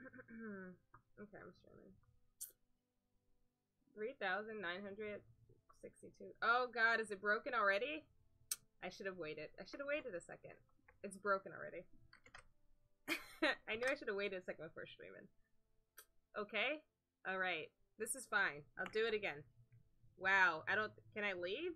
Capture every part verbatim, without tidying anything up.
Okay, I'm streaming. three thousand nine hundred sixty-two. Oh god, is it broken already? I should have waited. I should have waited a second. It's broken already. I knew I should have waited a second before streaming. Okay? Alright. This is fine. I'll do it again. Wow. I don't... Can I leave?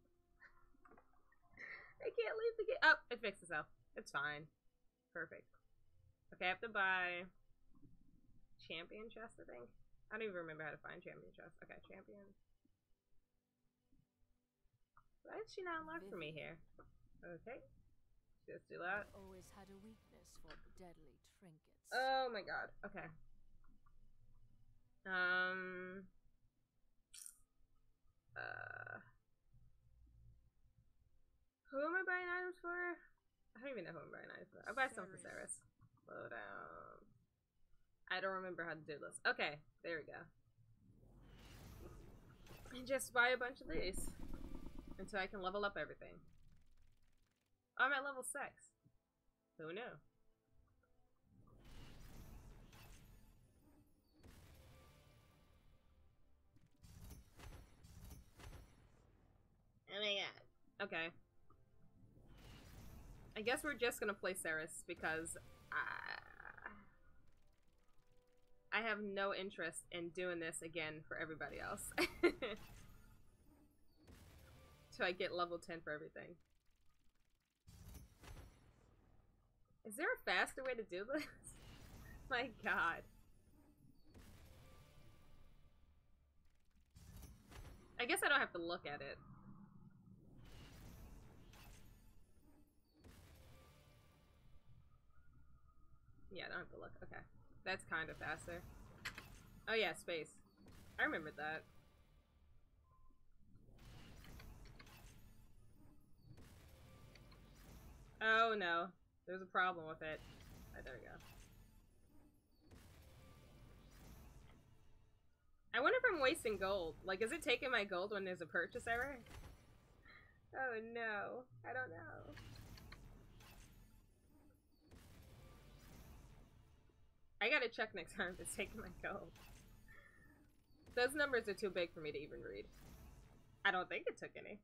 I can't leave the game. Oh, it fixed itself. It's fine. Perfect. Okay, I have to buy... Champion chest, I think. I don't even remember how to find champion chest. Okay, champion. Why is she not unlocked for me here? Okay. Just do that. I always had a weakness for deadly trinkets. Oh my god. Okay. Um. Uh. Who am I buying items for? I don't even know who I'm buying items for. I'll buy some for Ceres. Slow down. I don't remember how to do this. Okay, there we go. And just buy a bunch of these. Until I can level up everything. Oh, I'm at level six. Who knew? Oh my god. Okay. I guess we're just gonna play Ceres because I... I have no interest in doing this again for everybody else. So I get level ten for everything. Is there a faster way to do this? My god. I guess I don't have to look at it. Yeah, I don't have to look. Okay. That's kind of faster. Oh yeah, space. I remembered that. Oh no. There's a problem with it. Oh, there we go. I wonder if I'm wasting gold. Like, is it taking my gold when there's a purchase error? Oh no. I don't know. I gotta check next time if it's taking my gold. Those numbers are too big for me to even read. I don't think it took any.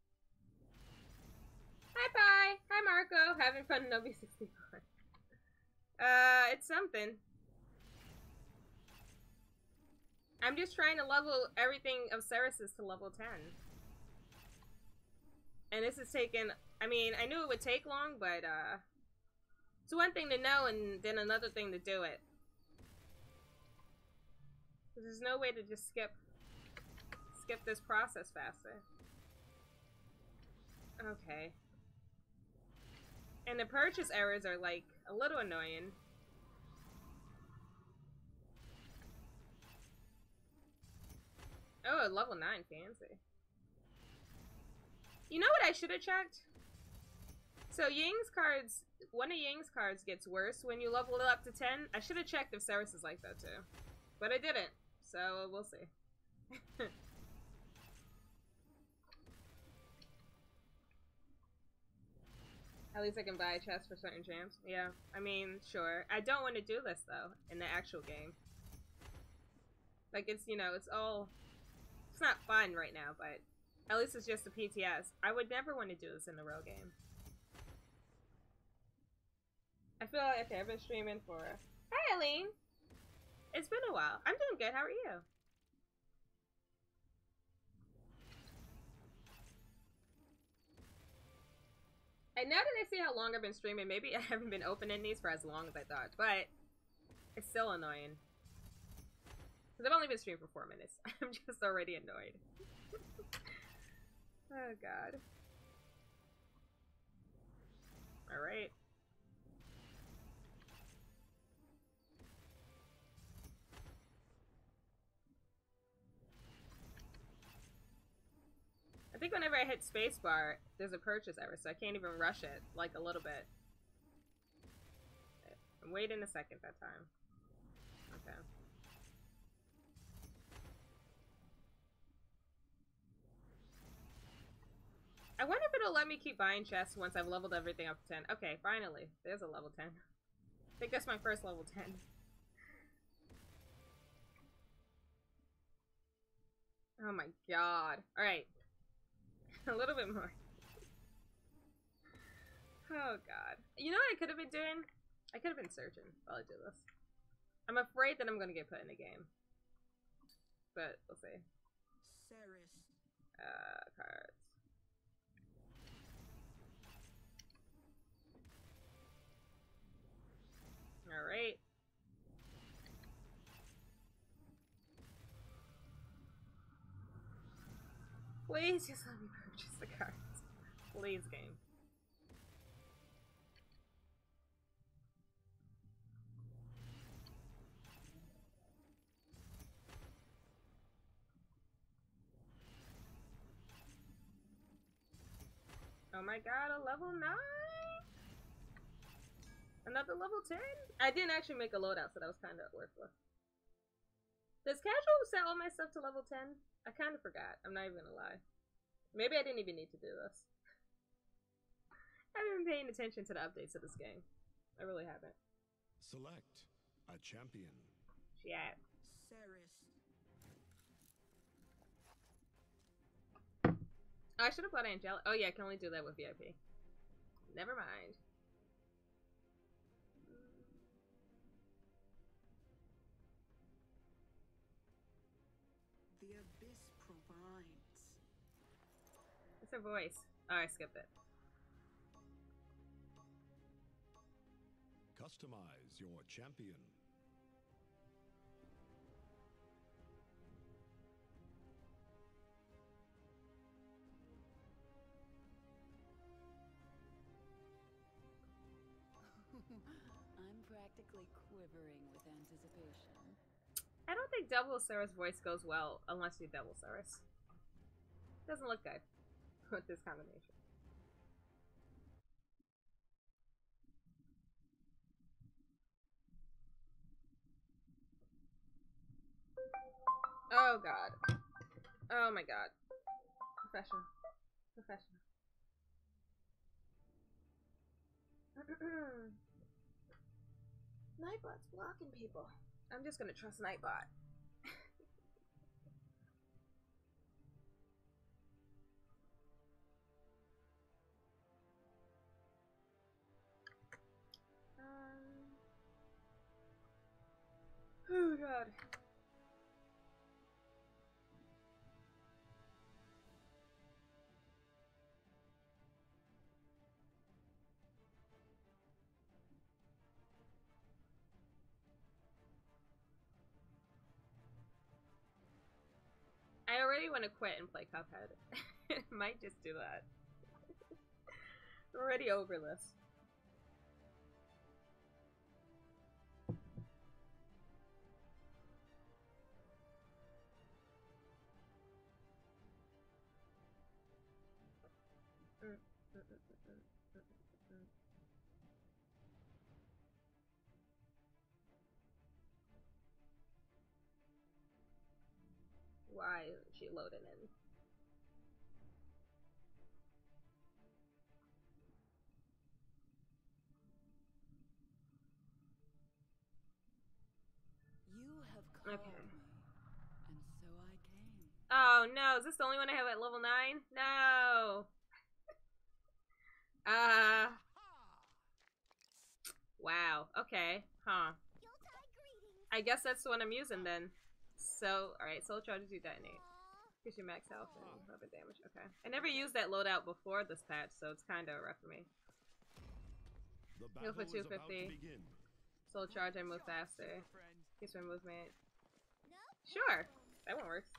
Hi, Pi! Hi, Marco! Having fun in O B sixty-four. Uh, it's something. I'm just trying to level everything of Ceres's to level ten. And this is taking... I mean, I knew it would take long, but, uh... it's one thing to know and then another thing to do it. There's no way to just skip... skip this process faster. Okay. And the purchase errors are, like, a little annoying. Oh, level nine, fancy. You know what I should have checked? So Ying's cards, one of Ying's cards gets worse when you level it up to ten. I should have checked if Ceres is like that too. But I didn't, so we'll see. At least I can buy a chest for certain champs. Yeah, I mean, sure. I don't want to do this, though, in the actual game. Like, it's, you know, it's all... It's not fun right now, but at least it's just a P T S. I would never want to do this in the real game. I feel like, okay, I've been streaming for... Hi, Eileen! It's been a while. I'm doing good. How are you? And now that I see how long I've been streaming, maybe I haven't been opening these for as long as I thought, but it's still annoying. Because I've only been streaming for four minutes. I'm just already annoyed. Oh, God. Alright. I think whenever I hit spacebar, there's a purchase error, so I can't even rush it, like, a little bit. I'm waiting a second that time. Okay. I wonder if it'll let me keep buying chests once I've leveled everything up to ten. Okay, finally. There's a level ten. I think that's my first level ten. Oh my god. Alright. A little bit more. Oh god. You know what I could have been doing? I could have been searching while I do this. I'm afraid that I'm gonna get put in a game. But we'll see. Ceres. Uh, cards. Alright. Please just let me purchase the cards. Please, game. Oh my god, a level nine? Another level ten? I didn't actually make a loadout, so that was kind of worthless. Does casual set all my stuff to level ten? I kind of forgot. I'm not even gonna lie. Maybe I didn't even need to do this. I haven't been paying attention to the updates of this game. I really haven't. Select a champion. Yeah. Ceres. Oh, I should have bought Angelic. Oh yeah, I can only do that with V I P. Never mind. The abyss provides. What's her voice? Oh, I skipped it. Customize your champion. I'm practically quivering with anticipation. I don't think Double Sarah's voice goes well unless you double Sarah's. Doesn't look good with this combination. Oh god. Oh my god. Professional. Professional. Nightbot's blocking people. I'm just gonna trust Nightbot. um. Oh god. I already want to quit and play Cuphead. Might just do that. We're already over this. Mm, mm, mm, mm, mm, mm, mm. Why isn't she loading in? You have called Okay. me, and so I came. Oh no, is this the only one I have at level nine? No! Uh... Wow, okay, huh. I guess that's the one I'm using then. So, alright, soul charges you detonate. Gives you max health and weapon damage, okay. I never used that loadout before this patch, so it's kinda rough for me. The Heal for battle two is about to fifty. begin. Soul charge, I move faster. Keeps my movement. Sure, that one works.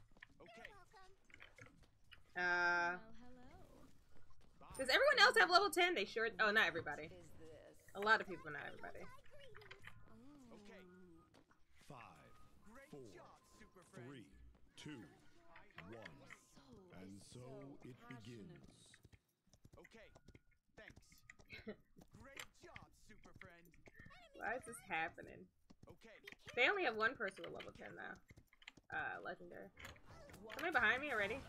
Uh, Well, hello. does everyone else have level ten? They sure. Oh, not everybody. Is this? A lot of people, but not everybody. Okay. Five, four, three, two, one. And so it begins. Okay, thanks. Great job, super friend. Why is this happening? Okay, They only have one person with level ten now. Uh, legendary. Somebody behind me already?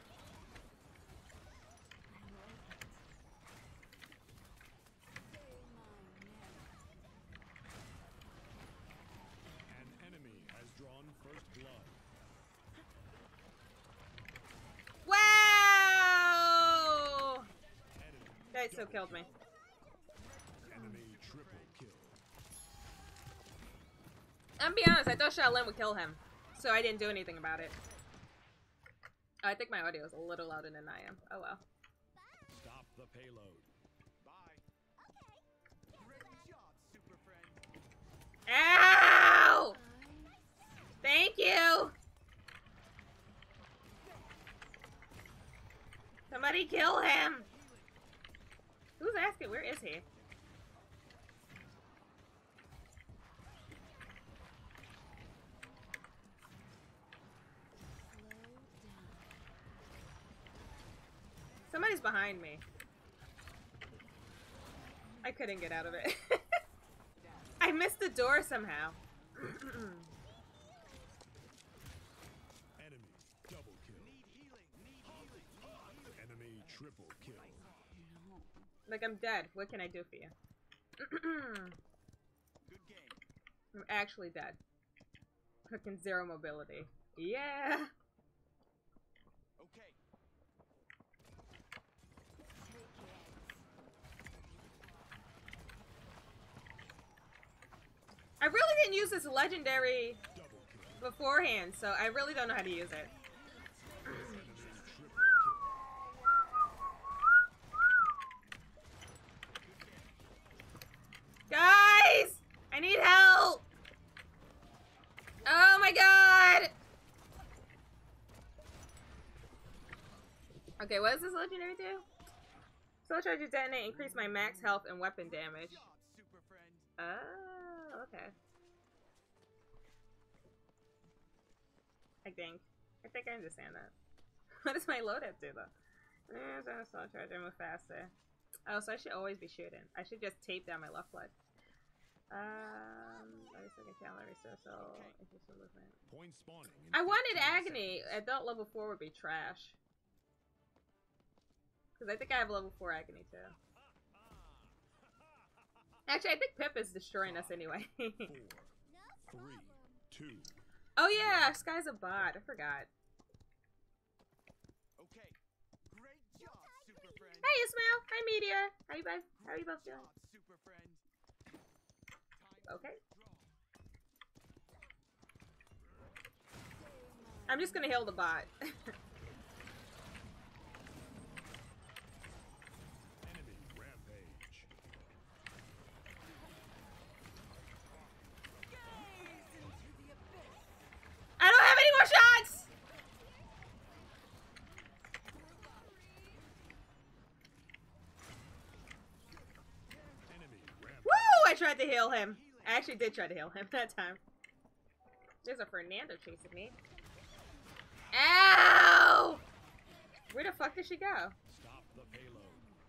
An enemy has drawn first blood. still killed me. Enemy triple kill. I'm be honest, I thought Shaolin would kill him, so I didn't do anything about it. I think my audio is a little louder than I am. Oh well. Stop the payload. Bye. Great job, super friend. Ow! Thank you! Somebody kill him! Who's asking? Where is he? Somebody's behind me. I couldn't get out of it. I missed the door somehow. Enemy double kill. Need healing. Need healing. Need healing. Enemy triple kill. Like, I'm dead. What can I do for you? Good game. I'm actually dead. Fucking zero mobility. Yeah! Okay. I really didn't use this legendary Double kill. beforehand, so I really don't know how to use it. Enemy triple Guys! I need help! Oh my god! Okay, what does this legendary do? Soul charge detonate, increase my max health and weapon damage. Good job, super friend. Oh, okay. I think. I think I understand that. What does my loadout do though? Eh, so soul charge, I move faster. Oh, so I should always be shooting. I should just tape down my left leg. Um, every second channel, every so so increase the movement. Point spawning. in I wanted fifteen agony. seconds. Adult level four would be trash. Because I think I have level four agony too. Actually, I think Pip is destroying us anyway. Four, three, two. Oh yeah, Sky's a bot. I forgot. Okay. Great job, super friend. Hey Ismail. Hi Meteor. How you both? How you both Good doing? job, super friend. Okay. I'm just gonna heal the bot. Enemy rampage. I don't have any more shots. Enemy rampage. Woo! I tried to heal him. I actually did try to heal him that time. There's a Fernando chasing me. Ow! Where the fuck did she go? Stop the payload.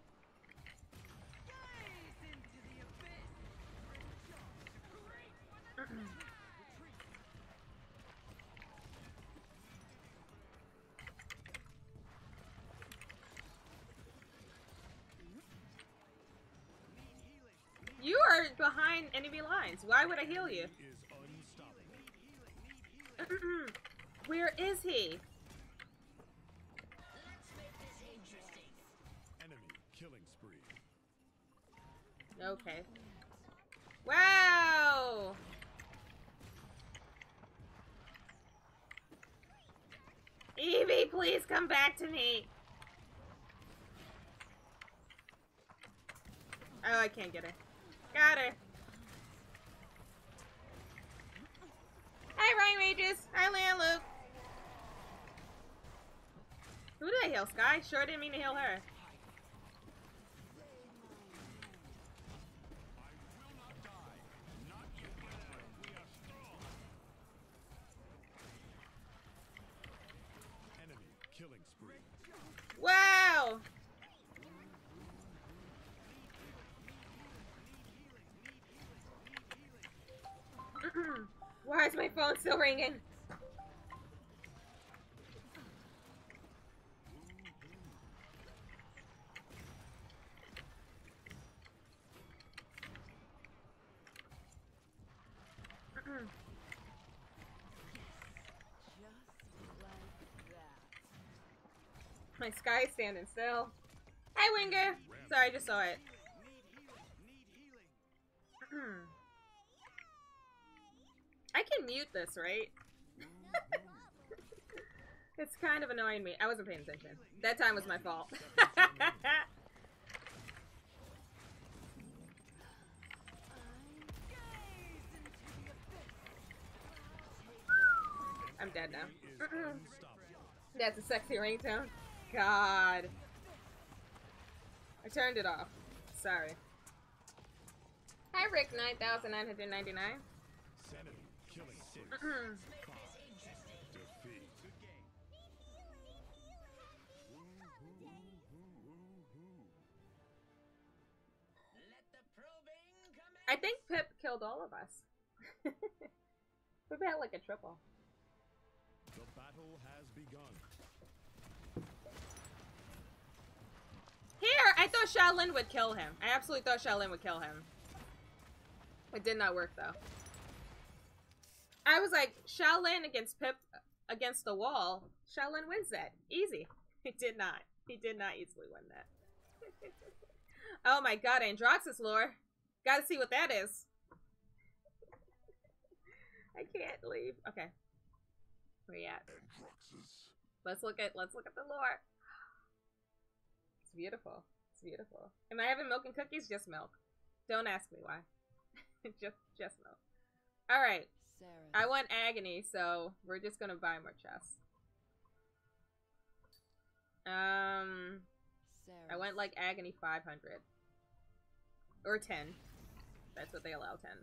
You are behind enemy lines. Why would I heal you? Is unstoppable. Where is he? Enemy killing spree. Okay. Wow! Evie, please come back to me. Oh, I can't get her. Got her. Hi, Ryan Rages. Hi, Lan Luke. Who did I heal? Sky? Sure didn't mean to heal her. Enemy killing spree. Wow! Why is my phone still ringing? Just like that. My Sky is standing still. Hi, Winger. Rampage. Sorry, I just saw it. Need healing. Need healing. I can mute this, right? It's kind of annoying me. I wasn't paying attention. That time was my fault. I'm dead now. Is unstoppable. That's a sexy ringtone. God. I turned it off. Sorry. Hi, Rick nine thousand nine hundred ninety-nine. Sanity. Killing spree. Mm-hmm. Defeat. Good game. I think Pip killed all of us. Pip had like a triple. The battle has begun. Here, I thought Shaolin would kill him. I absolutely thought Shaolin would kill him. It did not work though. I was like, Shaolin against Pip against the wall. Shaolin wins that. Easy. He did not. He did not easily win that. Oh my god, Androxus lore. Gotta see what that is. I can't leave. Okay. Where you at? Let's look at let's look at the lore. It's beautiful. It's beautiful. Am I having milk and cookies? Just milk. Don't ask me why. just just milk. Alright. I want agony, so we're just gonna buy more chests. Um I went like agony five hundred. Or ten. That's what they allow, ten.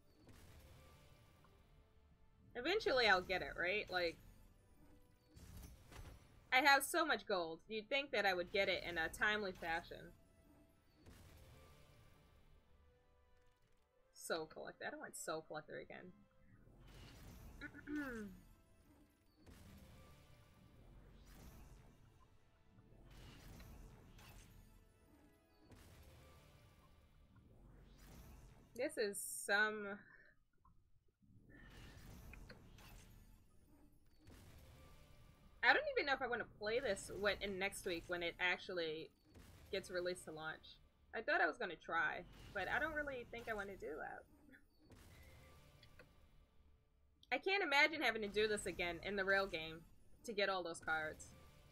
Eventually I'll get it, right? Like, I have so much gold. You'd think that I would get it in a timely fashion. Soul Collector. I don't want Soul Collector again. This is some... I don't even know if I want to play this when in next week when it actually gets released to launch. I thought I was going to try, but I don't really think I want to do that. I can't imagine having to do this again in the real game to get all those cards.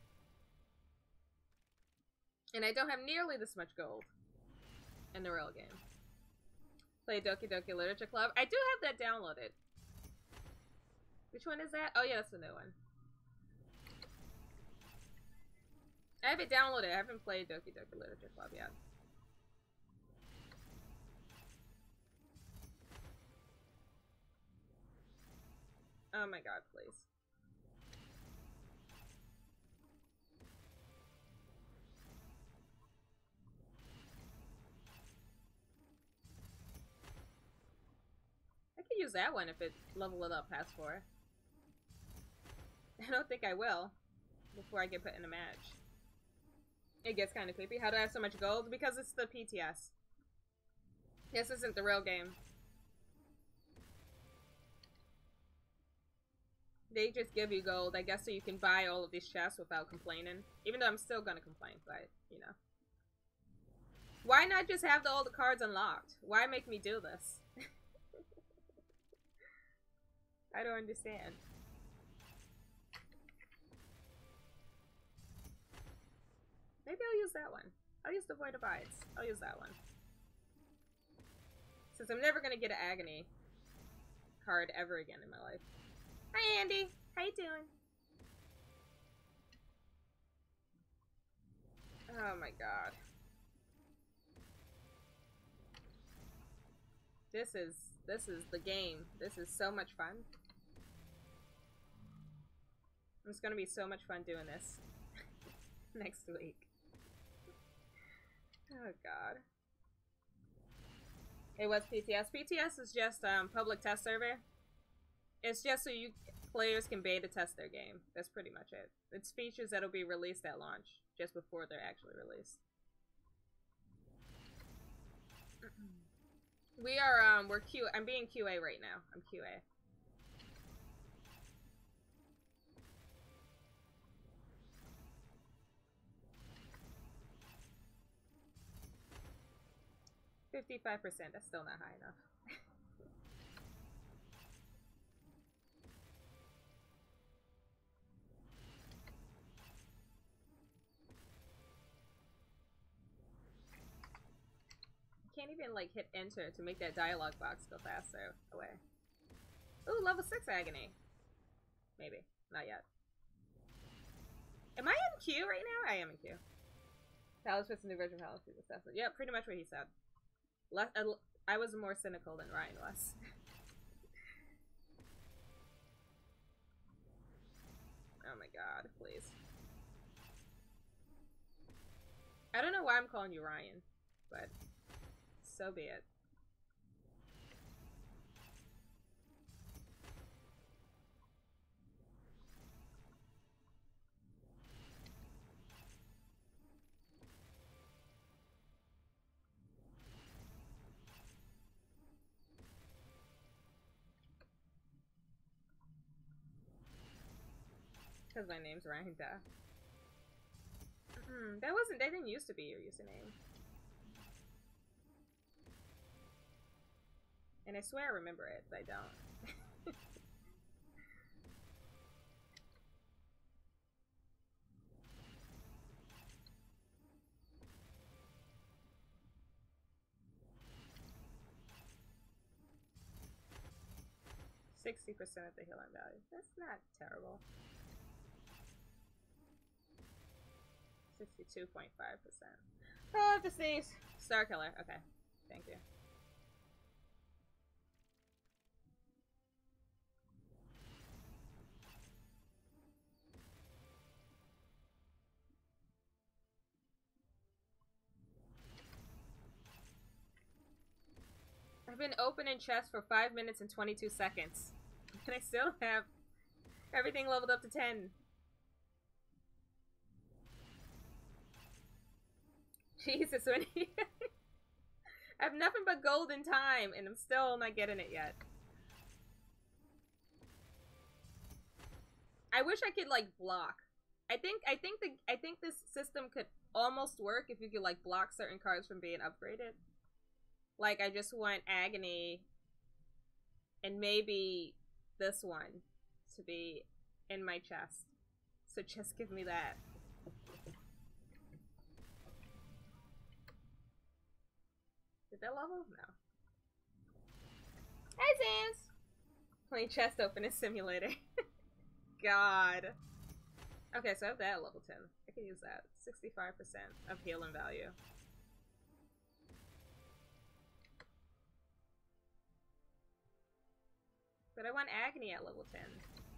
And I don't have nearly this much gold in the real game. Play Doki Doki Literature Club. I do have that downloaded. Which one is that? Oh yeah, that's the new one. I have it downloaded. I haven't played Doki Doki Literature Club yet. Oh my god, please. I could use that one if it level it up past four. I don't think I will before I get put in a match. It gets kind of creepy. How do I have so much gold? Because it's the P T S. This isn't the real game. They just give you gold, I guess, so you can buy all of these chests without complaining. Even though I'm still gonna complain, but, you know. Why not just have the, all the cards unlocked? Why make me do this? I don't understand. Maybe I'll use that one. I'll use the Void Abides. I'll use that one. Since I'm never gonna get an Agony card ever again in my life. Hi, Andy. How you doing? Oh my god. This is this is the game. This is so much fun. It's gonna be so much fun doing this next week. Oh god. Hey, what's P T S? P T S is just um public test server. It's just so you players can beta test their game. That's pretty much it. It's features that'll be released at launch, just before they're actually released. We are um we're Q I'm being Q A right now. I'm Q A. fifty-five percent, that's still not high enough. Can't even like hit enter to make that dialogue box go faster away. Ooh, level six agony. Maybe. Not yet. Am I in queue right now? I am in queue. Palace fits the new version of Palace is assessment. Yeah, pretty much what he said. Less, uh, I was more cynical than Ryan was. Oh my god, please. I don't know why I'm calling you Ryan, but so be it. Because my name's Ryan Da. Mm, that wasn't, that didn't used to be your username. And I swear I remember it, but I don't. Sixty percent of the healing value. That's not terrible. Sixty-two point five percent. Oh, I have to sneeze. Star Killer. Okay, thank you. I've been opening chests for five minutes and twenty-two seconds. And I still have everything leveled up to ten. Jesus, when he I have nothing but golden time and I'm still not getting it yet. I wish I could like block. I think I think the I think this system could almost work if you could like block certain cards from being upgraded. Like, I just want Agony and maybe this one to be in my chest. So just give me that. Did that level? No. Hi, Sans! Playing chest opening simulator. God. Okay, so I have that at level ten. I can use that. sixty-five percent of healing value. But I want Agony at level ten.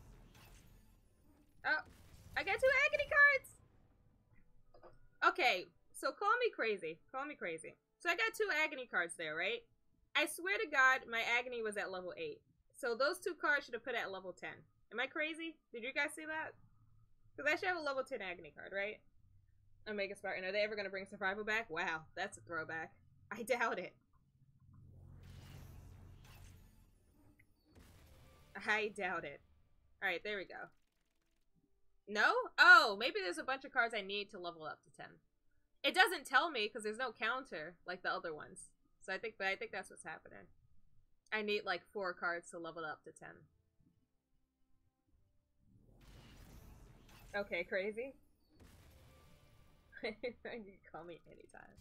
Oh, I got two Agony cards! Okay, so call me crazy. Call me crazy. So I got two Agony cards there, right? I swear to God, my Agony was at level eight. So those two cards should have put at level ten. Am I crazy? Did you guys see that? Because I should have a level ten Agony card, right? Omega Spartan. Are they ever going to bring Survival back? Wow, that's a throwback. I doubt it. I doubt it. Alright, there we go. No? Oh, maybe there's a bunch of cards I need to level up to ten. It doesn't tell me because there's no counter like the other ones. So I think, but I think that's what's happening. I need like four cards to level up to ten. Okay, crazy. You can call me anytime.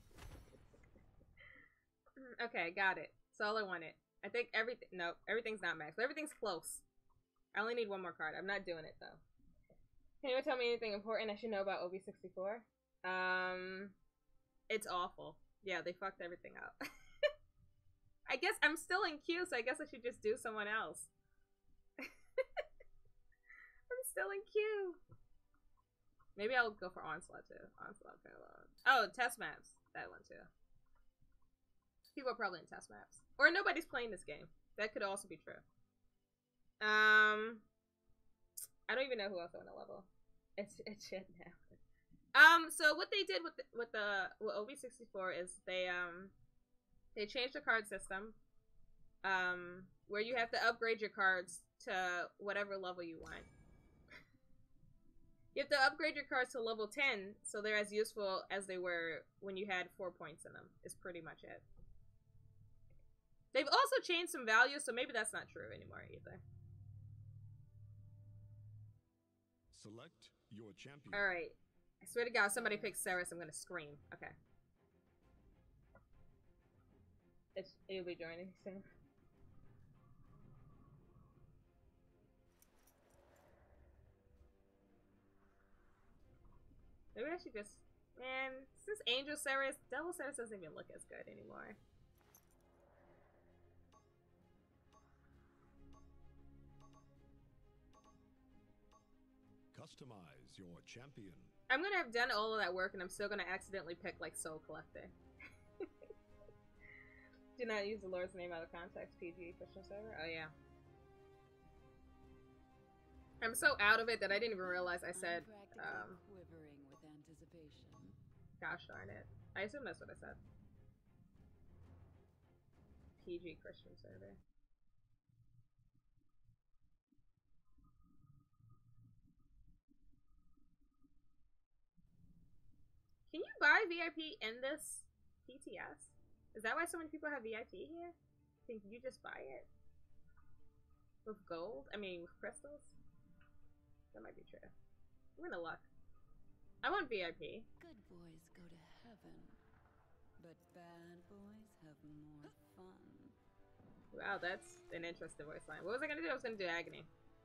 Okay, got it. That's all I wanted. I think everything, no, everything's not maxed, but everything's close. I only need one more card. I'm not doing it, though. Can anyone tell me anything important I should know about O B sixty-four? Um, it's awful. Yeah, they fucked everything up. I guess I'm still in queue, so I guess I should just do someone else. I'm still in queue. Maybe I'll go for Onslaught, too. Onslaught, Payload. Oh, test maps. That one, too. People are probably in test maps. Or nobody's playing this game. That could also be true. Um, I don't even know who else I want to level. It's it's shit now. Um, so what they did with the, with the with O B sixty-four is they um they changed the card system, um, where you have to upgrade your cards to whatever level you want. You have to upgrade your cards to level ten, so they're as useful as they were when you had four points in them, is pretty much it. They've also changed some values, so maybe that's not true anymore either. Select your champion. Alright. I swear to God, if somebody picks Ceres, I'm gonna scream. Okay. It's, it'll be joining soon. Maybe I should just... Man, since Angel Ceres, Devil Ceres doesn't even look as good anymore. Customize your champion. I'm gonna have done all of that work and I'm still gonna accidentally pick, like, Soul Collector. Do not use the Lord's name out of context, P G Christian server. Oh, yeah. I'm so out of it that I didn't even realize I said, um... quivering with anticipation. Gosh darn it. I assume that's what I said. P G Christian server. Can you buy V I P in this P T S? Is that why so many people have V I P here? Can you just buy it? With gold? I mean, with crystals? That might be true. I'm gonna look. I want V I P. Good boys go to heaven, but bad boys have more fun. Wow, that's an interesting voice line. What was I gonna do? I was gonna do agony.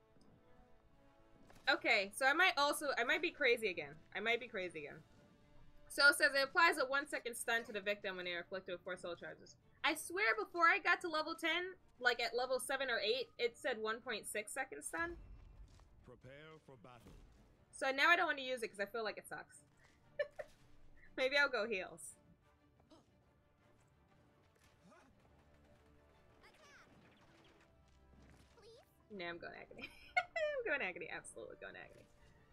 Okay, so I might also, I might be crazy again. I might be crazy again. So it says it applies a one second stun to the victim when they are afflicted with four soul charges. I swear before I got to level ten, like at level seven or eight, it said one point six second stun. Prepare for battle. So now I don't want to use it because I feel like it sucks. Maybe I'll go heals. No, I'm going agony. I'm going agony. Absolutely going agony.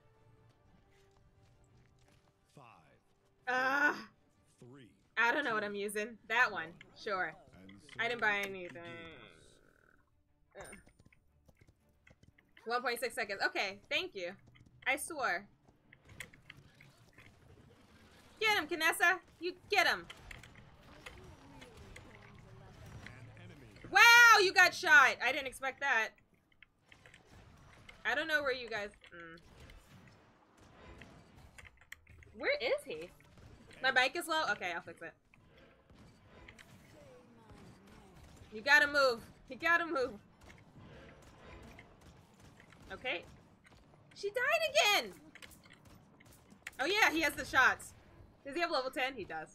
Five. Ah, uh, Three. I don't know what I'm using. That one, sure. And so I didn't buy it anything. begins. Uh. one point six seconds. Okay, thank you. I swore. Get him, Kinessa. You get him. An enemy. Wow, you got shot. I didn't expect that. I don't know where you guys... Mm. Where is he? My mic is low? Okay, I'll fix it. You gotta move. You gotta move. Okay. She died again! Oh yeah, he has the shots. Does he have level ten? He does.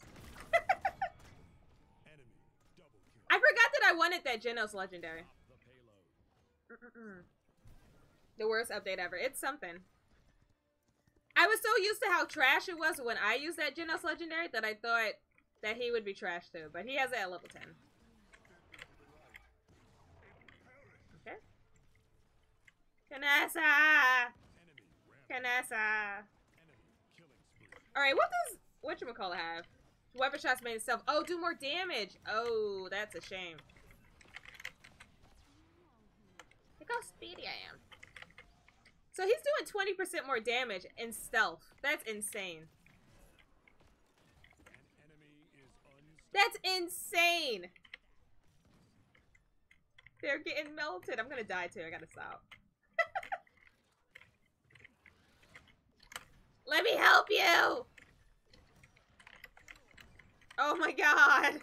Enemy. Double kill. I forgot that I wanted that Genos legendary. The payload. Mm-mm-mm. The worst update ever. It's something. I was so used to how trash it was when I used that Genos legendary that I thought that he would be trash too. But he has it at level ten. Okay. Kanessa! Enemy ramp. Kanessa! Enemy killing spree. Alright, what does whatchamacallit have? Weapon shots made itself. Oh, do more damage! Oh, that's a shame. Look how speedy I am. So he's doing twenty percent more damage in stealth. That's insane. An enemy is unstoppable. That's insane! They're getting melted. I'm gonna die too. I gotta stop. Let me help you! Oh my god!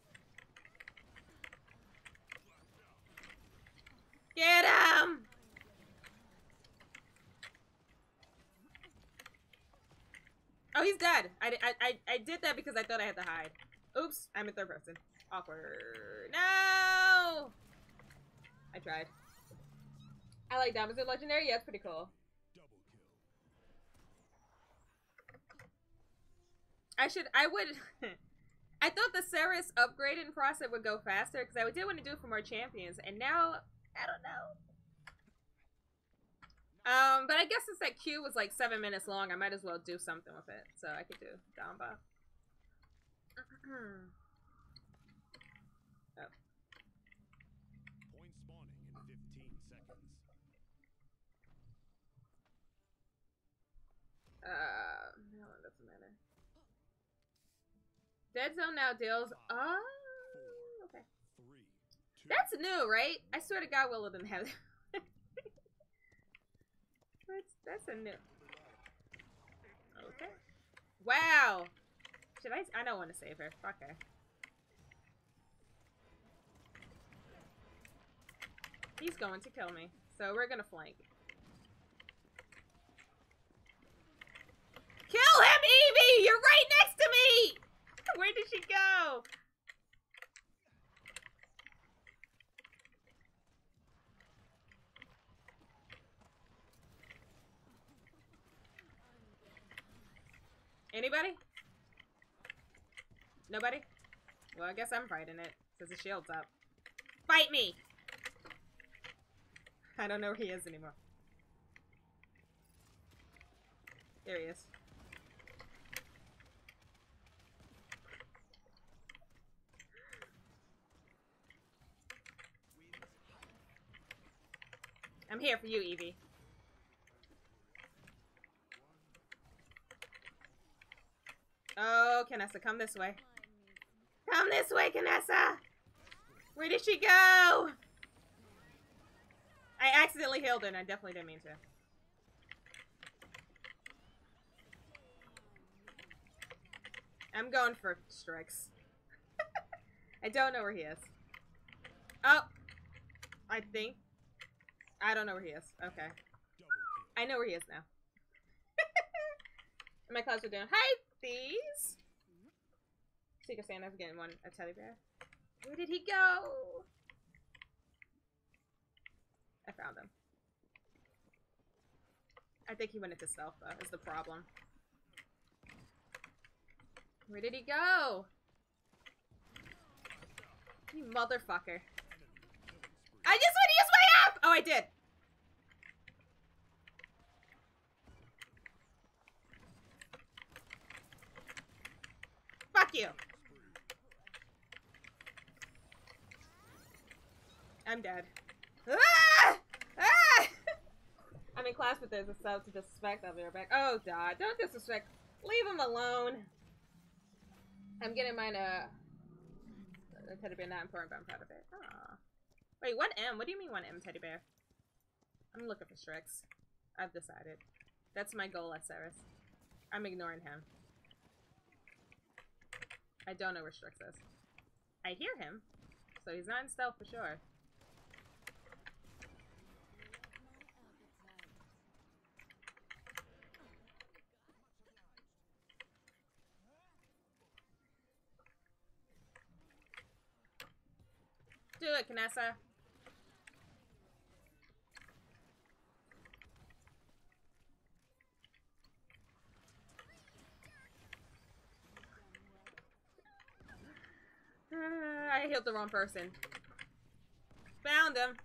Get him! Oh, he's dead. I, I, I, I did that because I thought I had to hide. Oops, I'm in third person. Awkward. No! I tried. I like that. Was it legendary? Yeah, it's pretty cool. Double kill. I should, I would, I thought the Ceres upgrading process would go faster because I did want to do it for more champions, and now, I don't know. Um, but I guess since that queue was like seven minutes long, I might as well do something with it. So I could do Damba. Oh. Point spawning in fifteen seconds. Uh, no, it doesn't matter. Dead Zone now deals. Oh, okay. Three. That's new, right? I swear to God, Willow didn't have that. that's, that's a new. Okay. Wow! Should I? I don't want to save her. Fuck her. He's going to kill me, so we're gonna flank. Kill him, Evie! You're right next to me! Where did she go? Anybody? Nobody? Well, I guess I'm fighting it, because the shield's up. Fight me! I don't know where he is anymore. There he is. I'm here for you, Evie. Oh, Canessa, come this way. Come this way, Canessa! Where did she go? I accidentally healed her, and I definitely didn't mean to. I'm going for Strix. I don't know where he is. Oh! I think. I don't know where he is. Okay. I know where he is now. My clouds are doing. Hi, thieves! Secret Santa's getting one, a teddy bear. Where did he go? I found him. I think he went into stealth, though, is the problem. Where did he go? You motherfucker. I just want to use my app! Oh, I did. Fuck you. I'm dead. Ah! Ah! I'm in class with this. It's so to disrespect. I'll be right back. Oh, God. Don't disrespect. Leave him alone. I'm getting mine, uh... a teddy bear, not important, but I'm proud of it. Aww. Wait, one M? What do you mean one M teddy bear? I'm looking for Strix. I've decided. That's my goal at Ceres. I'm ignoring him. I don't know where Strix is. I hear him, so he's not in stealth for sure. Do it, Canessa. Uh, I healed the wrong person. Found him.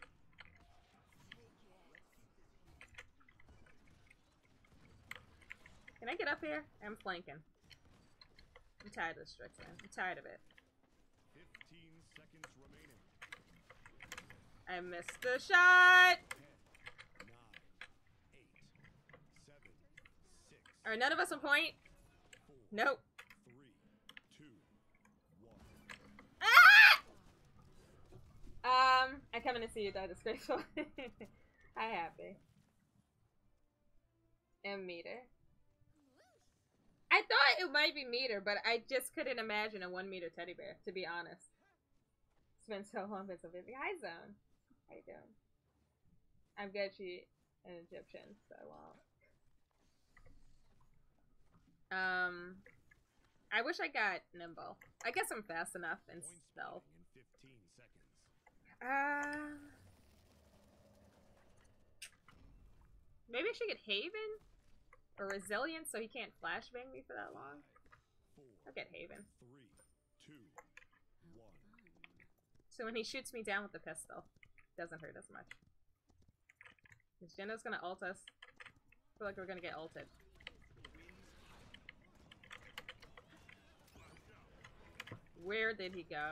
Can I get up here? I'm flanking. I'm tired of this Strix, man. I'm tired of it. fifteen seconds remaining. I missed the shot! Nine, eight, seven, six, Alright, none of us on point? four, Nope. three, two, one. Ah! Um, I come in to see you die disgraceful. Hi, Happy. And Meter. I thought it might be Meter, but I just couldn't imagine a one meter teddy bear, to be honest. It's been so long since I've been. Hi, Zone. How you doing? I'm Gucci, an Egyptian, so I won't. Um, I wish I got Nimble. I guess I'm fast enough and Points stealth. splitting in fifteen seconds. Uh, maybe I should get Haven or Resilience so he can't flashbang me for that long. Four, I'll get Haven. three, two, one. So when he shoots me down with the pistol, it doesn't hurt as much. Is Jenna's gonna ult us? I feel like we're gonna get ulted. Where did he go?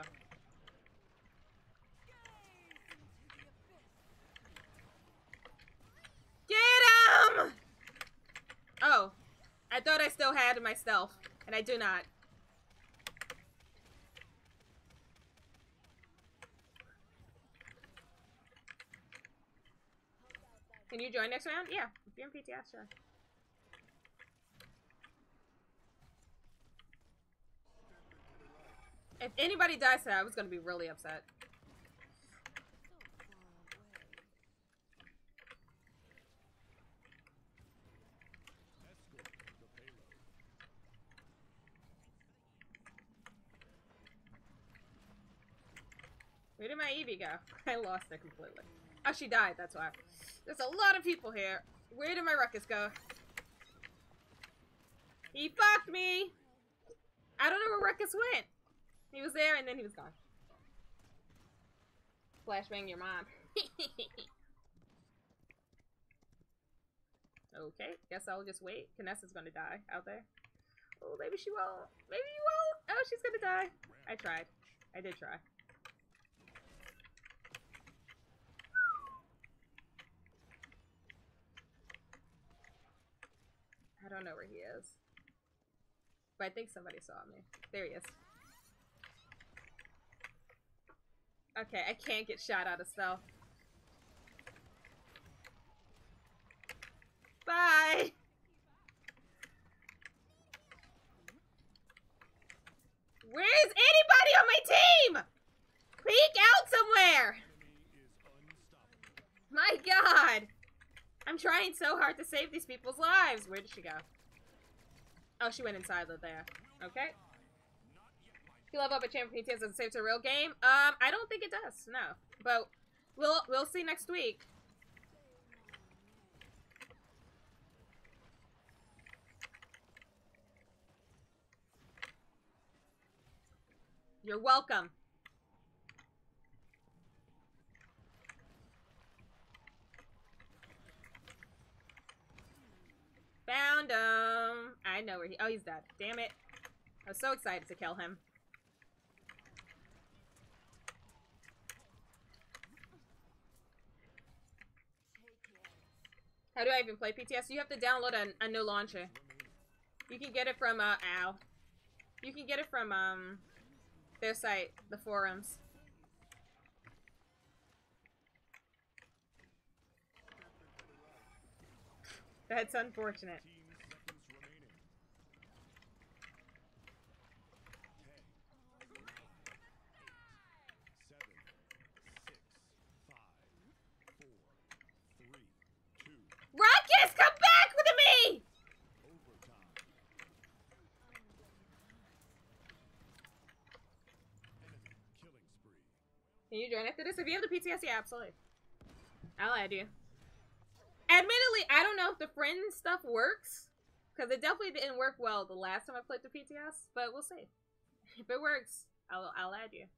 Get him! Oh, I thought I still had my stealth, and I do not. Can you join next round? Yeah, if you're in P T S, sure. If anybody dies today, I was gonna be really upset. Where did my Eevee go? I lost her completely. Oh, she died, that's why. There's a lot of people here. Where did my Ruckus go? He fucked me! I don't know where Ruckus went. He was there and then he was gone. Flashbang your mom. Okay, guess I'll just wait. Canessa's gonna die out there. Oh, maybe she won't. Maybe you won't. Oh, she's gonna die. I tried. I did try. I don't know where he is. But I think somebody saw me. There he is. Okay, I can't get shot out of stealth. Bye! Where's anybody on my team? Peek out somewhere! My god! I'm trying so hard to save these people's lives. Where did she go? Oh, she went inside of there. Okay. You level up a champion P T S does it save to a real game? Um, I don't think it does. No, but we'll we'll see next week. You're welcome. Found him. I know where he... Oh, he's dead. Damn it. I was so excited to kill him. How do I even play P T S? You have to download a, a new launcher. You can get it from, uh, ow. You can get it from, um, their site, the forums. That's unfortunate. Ruckus, come back with me! Can you join after this? If you have the P T S, yeah, absolutely. I'll add you. Admittedly, I don't know if the friend stuff works. Because it definitely didn't work well the last time I played the P T S. But we'll see. If it works, I'll, I'll add you.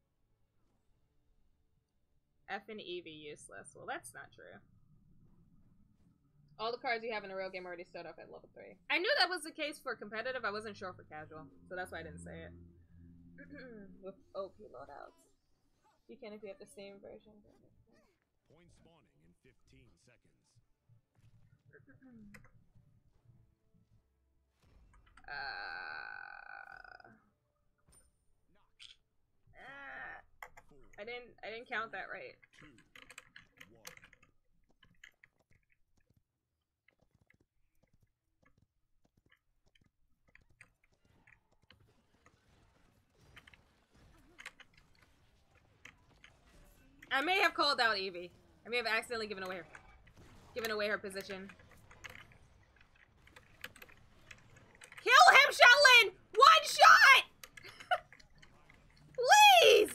F and Eevee useless. Well, that's not true. All the cards you have in a real game already start off at level three. I knew that was the case for competitive. I wasn't sure for casual. So that's why I didn't say it. With O P loadouts. You can if you have the same version. Point spawning in fifteen seconds. uh, uh, I didn't. I didn't count that right. Two, one. I may have called out Eevee. I may have accidentally given away her, given away her position. Kill him, Shaolin! One shot! Please!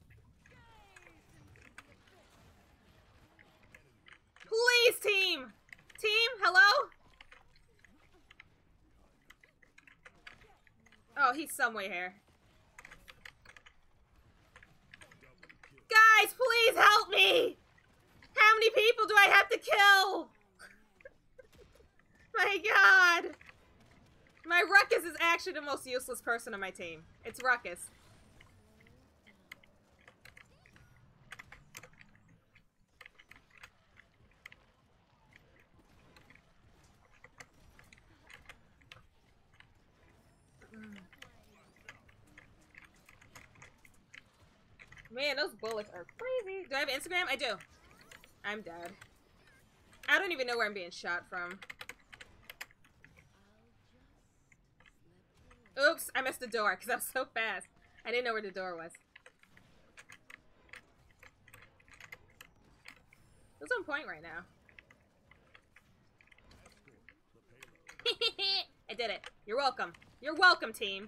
Please, team! Team, hello? Oh, he's somewhere here. Guys, please help me! How many people do I have to kill? My god! My Ruckus is actually the most useless person on my team. It's Ruckus. Man, those bullets are crazy. Do I have Instagram? I do. I'm dead. I don't even know where I'm being shot from. Oops, I missed the door because I'm so fast. I didn't know where the door was. Who's on point right now? I did it. You're welcome. You're welcome, team.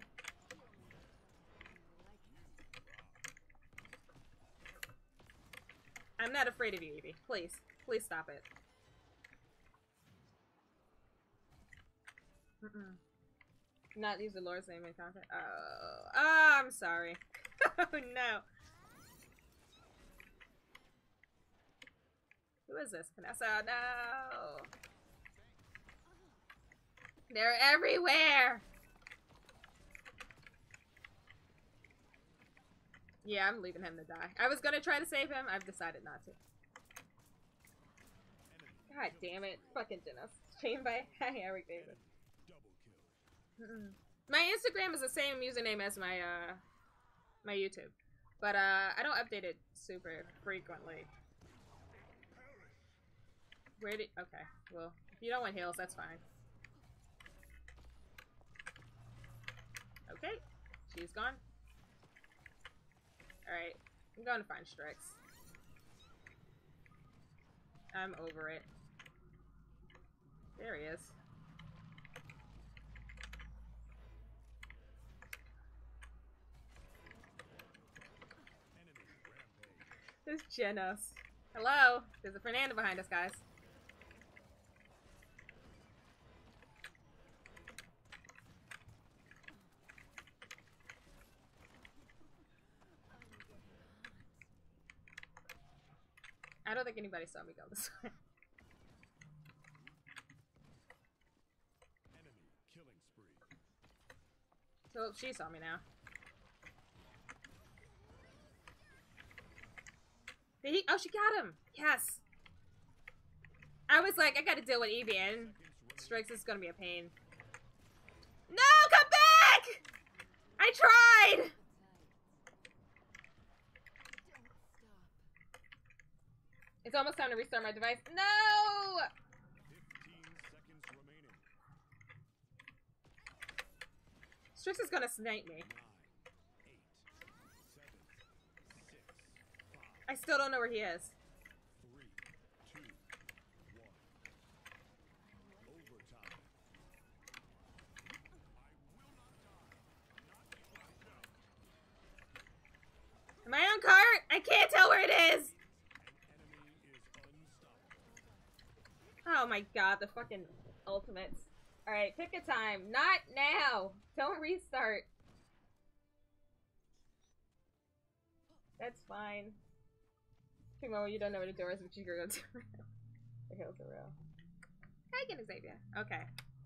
I'm not afraid of you, Evie. Please. Please stop it. Mm-mm. Not use the Lord's name in content. Oh. Oh, I'm sorry. Oh, no. Who is this? Vanessa? No. They're everywhere. Yeah, I'm leaving him to die. I was gonna try to save him. I've decided not to. God damn it. Fucking Genos. Chained by Hi, Eric David. Mm-mm. My Instagram is the same username as my, uh, my YouTube. But, uh, I don't update it super frequently. Where did- okay. Well, if you don't want heals, that's fine. Okay. She's gone. Alright. I'm going to find Strix. I'm over it. There he is. There's Genos. Hello? There's a Fernando behind us, guys. I don't think anybody saw me go this way. Enemy killing spree. So she saw me now. Did he? Oh, she got him. Yes. I was like, I gotta deal with Evie, and Strix is gonna be a pain. No, come back! I tried. It's almost time to restart my device. No! fifteen seconds remaining. Strix is gonna snipe me. Nine, eight, seven, six, five, I still don't know where he is. three, two, one. Overtime. Am I on cart? I can't tell where it is. Enemy is unstoppable. Oh my god, the fucking ultimates. Alright, pick a time. Not now. Don't restart. That's fine. Timo, you don't know where the door is, but you go to the hills are real. Hey, get Xavier. Okay.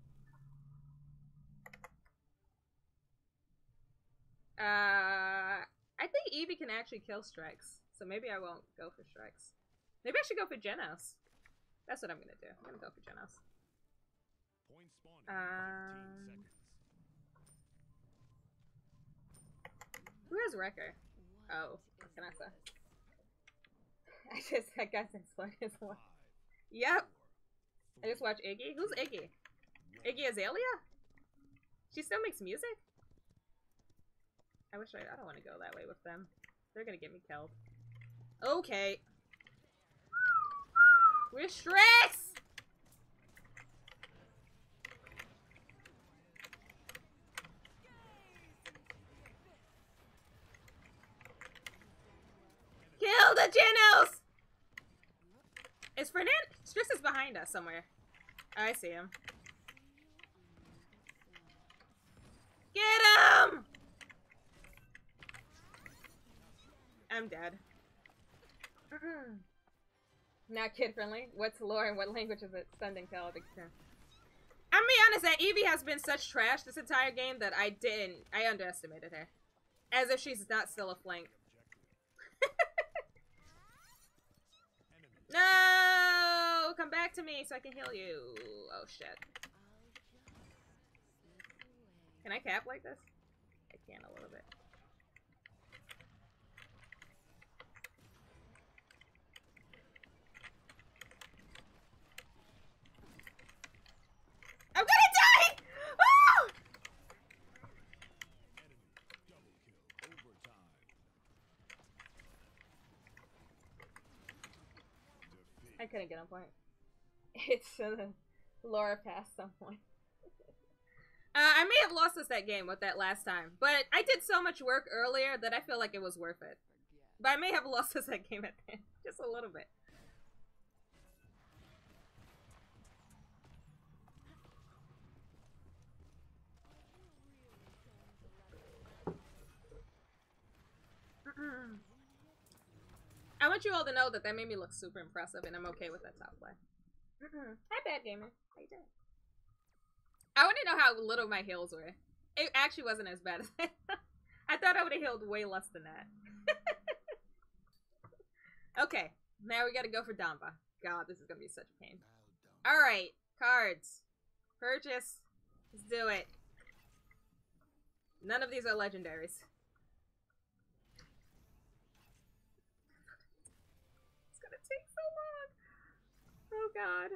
Uh, I think Evie can actually kill Strix, so maybe I won't go for Strix. Maybe I should go for Genos. That's what I'm gonna do. I'm gonna go for Genos. Point spawning. Um, fifteen seconds. Who has Wrecker? Oh, Vanessa. I just, I guess it's fun as well. Yep. I just watched Iggy. Who's Iggy? Iggy Azalea? She still makes music? I wish I, I don't want to go that way with them. They're gonna get me killed. Okay. We're Strix! Kill the Genos! Is Fernand- Strix is behind us somewhere. Oh, I see him. Get him! I'm dead. Not kid friendly. What's lore and what language is it? Sending to all the I'm gonna be honest, that Evie has been such trash this entire game that I didn't. I underestimated her. As if she's not still a flank. No! Come back to me so I can heal you. Oh shit. Can I cap like this? I can a little bit. couldn't get on point. It's uh, Laura passed some point. uh, I may have lost us that game with that last time, but I did so much work earlier that I feel like it was worth it. But I may have lost us that game at the end, just a little bit. I want you all to know that that made me look super impressive, and I'm okay with that top play. Hi, Bad Gamer. How you doing? I want to know how little my heals were. It actually wasn't as bad as I thought. I thought I would have healed way less than that. Okay, now we gotta go for Damba. God, this is gonna be such a pain. Alright, cards. Purchase. Let's do it. None of these are legendaries. Take so long. Oh god.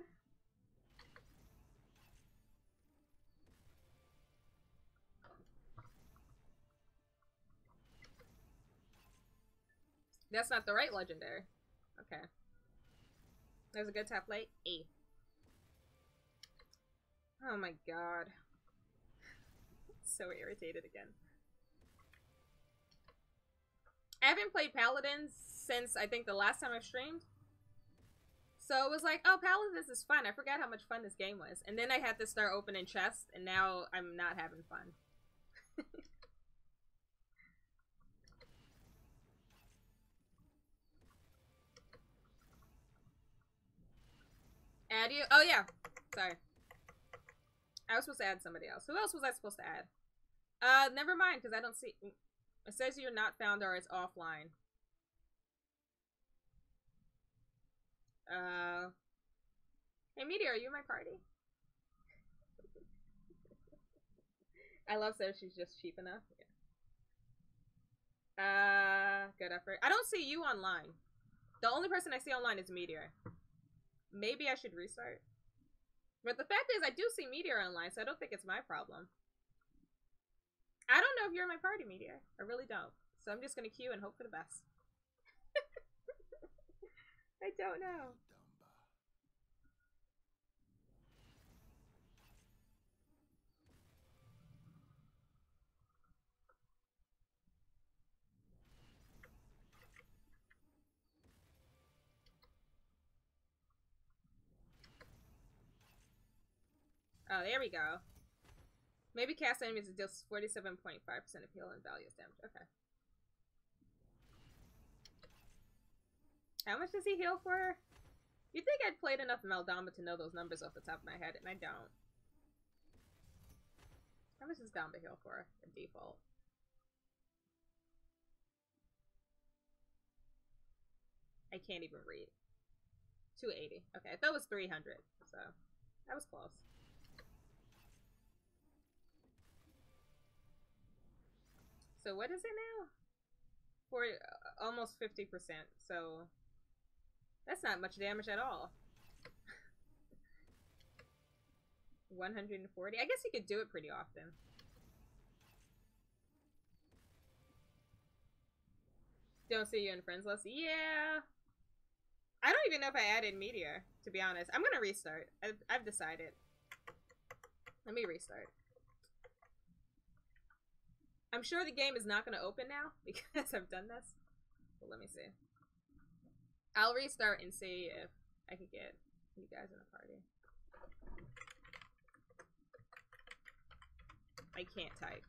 That's not the right legendary. Okay. There's a good top plate. E. Oh my god. So irritated again. I haven't played Paladins since I think the last time I streamed. So it was like, oh, Paladins is fun. I forgot how much fun this game was. And then I had to start opening chests, and now I'm not having fun. Add you? Oh, yeah. Sorry. I was supposed to add somebody else. Who else was I supposed to add? Uh, never mind, because I don't see... It says you're not found or it's offline. Uh... Hey, Meteor, are you in my party? I love Sarah, she's just cheap enough. Yeah. Uh, good effort. I don't see you online. The only person I see online is Meteor. Maybe I should restart. But the fact is, I do see Meteor online, so I don't think it's my problem. I don't know if you're in my party, Meteor. I really don't. So I'm just gonna queue and hope for the best. I don't know. Oh, there we go. Maybe cast enemies deals forty-seven point five percent of heal and values damage. Okay. How much does he heal for? You'd think I'd played enough Maldamba to know those numbers off the top of my head, and I don't. How much does Damba heal for at default? I can't even read. two eighty. Okay, I thought it was three hundred, so that was close. So what is it now? For uh, almost fifty percent, so that's not much damage at all. one hundred forty? I guess you could do it pretty often. Don't see you in friends list? Yeah. I don't even know if I added Meteor, to be honest. I'm gonna restart. I've, I've decided. Let me restart. I'm sure the game is not going to open now because I've done this. But let me see. I'll restart and see if I can get you guys in a party. I can't type.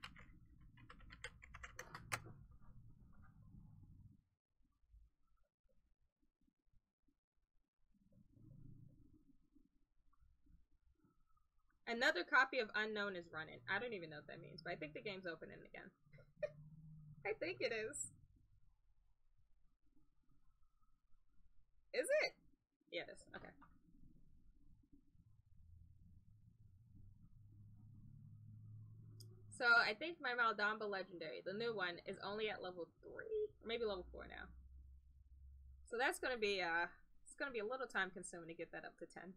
Another copy of Unknown is running. I don't even know what that means, but I think the game's opening again. I think it is. Is it? Yeah, it is. Okay. So, I think my Maldamba Legendary, the new one, is only at level three? Or maybe level four now. So that's gonna be, uh, it's gonna be a little time consuming to get that up to ten.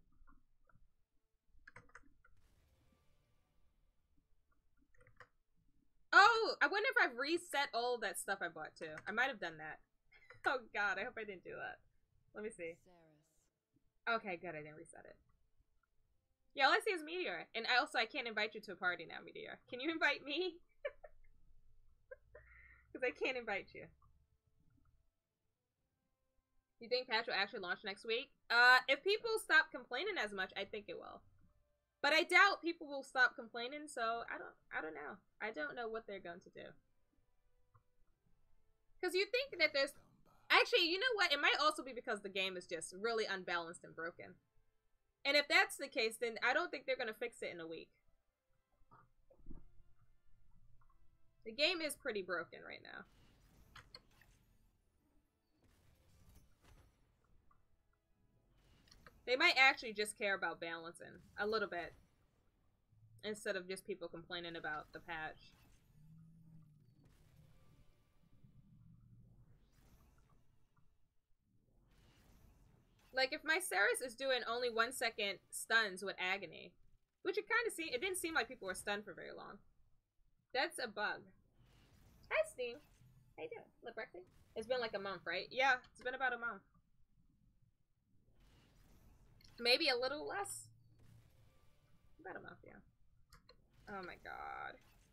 Oh, I wonder if I've reset all that stuff I bought too. I might have done that. Oh god, I hope I didn't do that. Let me see. Ceres, Okay, good. I didn't reset it. Yeah, all I see is Meteor. And I also, I can't invite you to a party now, Meteor. Can you invite me? Because I can't invite you. You think patch will actually launch next week? Uh, if people stop complaining as much, I think it will. But I doubt people will stop complaining, so I don't I don't know. I don't know what they're going to do. Because you think that there's... Actually, you know what? It might also be because the game is just really unbalanced and broken. And if that's the case, then I don't think they're going to fix it in a week. The game is pretty broken right now. They might actually just care about balancing a little bit instead of just people complaining about the patch. Like, if my Ceres is doing only one second stuns with Agony, which it kind of seemed, it didn't seem like people were stunned for very long. That's a bug. Hi, Steam. How you doing? Look, Rexy. It's been like a month, right? Yeah, it's been about a month. Maybe a little less. About a month, yeah. Oh my god.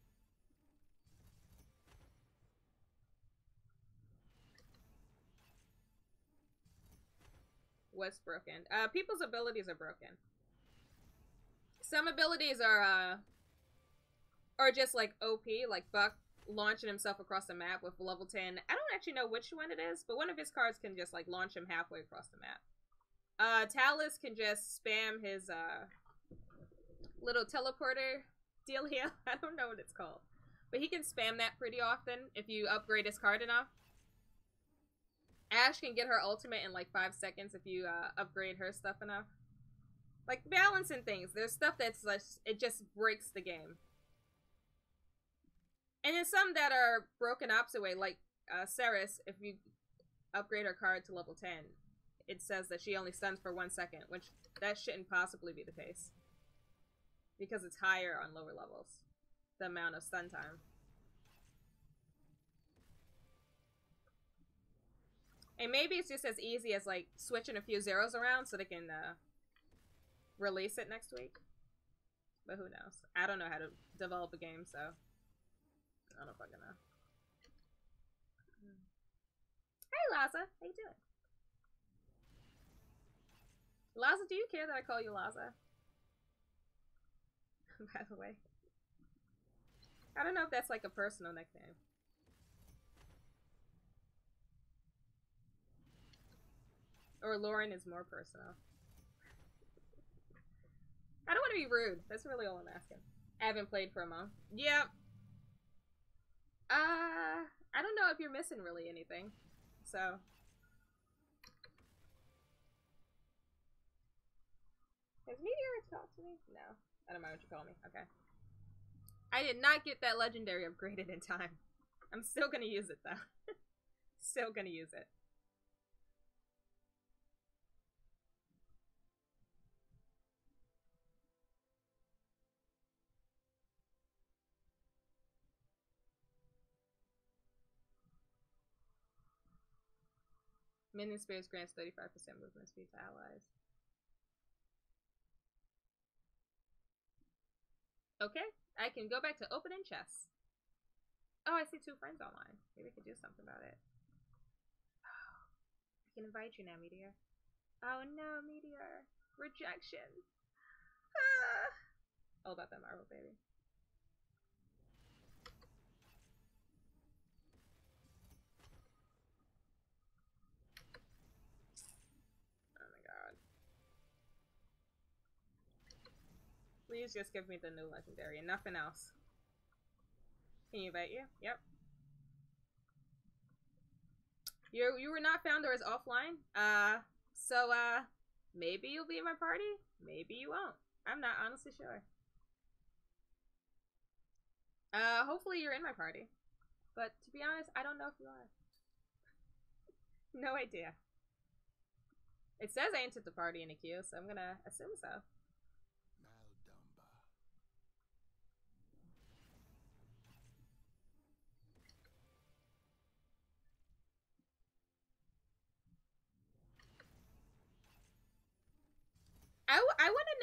What's broken? Uh, people's abilities are broken. Some abilities are, uh, are just like O P, like Buck launching himself across the map with level ten. I don't actually know which one it is, but one of his cards can just like launch him halfway across the map. Uh, Talus can just spam his, uh, little teleporter deal here. I don't know what it's called. But he can spam that pretty often if you upgrade his card enough. Ashe can get her ultimate in like five seconds if you, uh, upgrade her stuff enough. Like, balancing things. There's stuff that's like, it just breaks the game. And then some that are broken opposite way, like, uh, Ceres, if you upgrade her card to level ten, it says that she only stuns for one second, which that shouldn't possibly be the case. Because it's higher on lower levels, the amount of stun time. And maybe it's just as easy as, like, switching a few zeros around so they can, uh, release it next week. But who knows? I don't know how to develop a game, so I don't fucking know. Hey, Laza. How you doing? Laza, do you care that I call you Laza? By the way. I don't know if that's like a personal nickname. Or Lauren is more personal. I don't want to be rude. That's really all I'm asking. I haven't played for a month. Yeah. Uh, I don't know if you're missing really anything. So. Has Meteor talked to me? No. I don't mind what you call me. Okay. I did not get that legendary upgraded in time. I'm still gonna use it though. Still gonna use it. Minion Spirits grants thirty-five percent movement speed to allies. Okay, I can go back to opening chests. Oh, I see two friends online. Maybe we could do something about it. Oh, I can invite you now, Meteor. Oh no, Meteor. Rejection. Ah. All about that Marvel, baby. Oh my god. Please just give me the new legendary and nothing else. Can you invite you? Yep. You you were not found or is offline. Uh, so uh, maybe you'll be in my party. Maybe you won't. I'm not honestly sure. Uh, hopefully you're in my party. But to be honest, I don't know if you are. No idea. It says I entered the party in a queue, so I'm gonna assume so.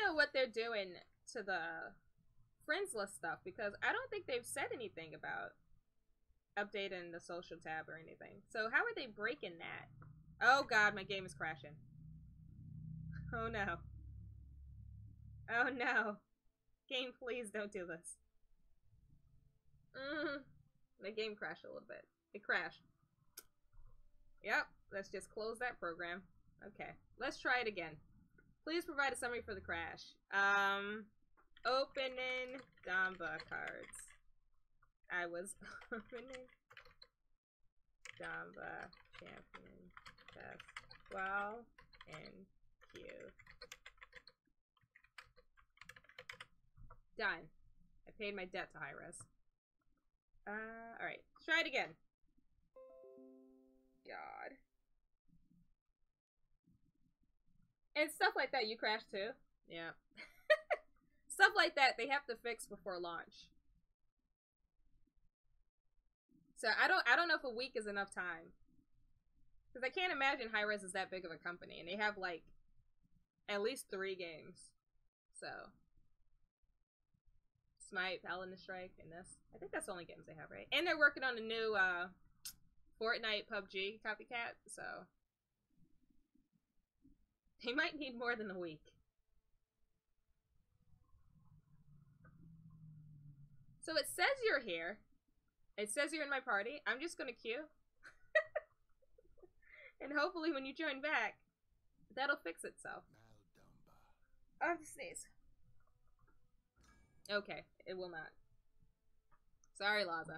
know what they're doing to the friends list stuff, because I don't think they've said anything about updating the social tab or anything. So how are they breaking that? Oh god, my game is crashing. Oh no. Oh no. Game, please don't do this. Mm. My game crashed a little bit. It crashed. Yep, let's just close that program. Okay, let's try it again. Please provide a summary for the crash. Um, opening Damba cards. I was opening Damba champion chest while in queue. Done. I paid my debt to Hi-Rez. Uh, alright. Let's try it again. God. And stuff like that, you crash too? Yeah. Stuff like that, they have to fix before launch. So I don't I don't know if a week is enough time. Because I can't imagine Hi-Rez is that big of a company. And they have, like, at least three games. So... Smite, Paladin Strike, and this. I think that's the only games they have, right? And they're working on a new uh, Fortnite P U B G copycat, so they might need more than a week. So it says you're here. It says you're in my party. I'm just gonna queue. And hopefully when you join back, that'll fix itself. I have to sneeze. Okay, it will not. Sorry, Laza.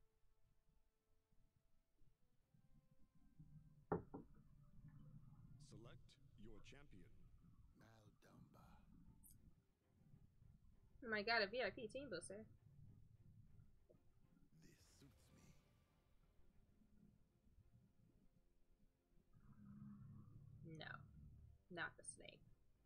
Select your champion. Oh my god, a V I P team booster. This suits me. No, not the snake.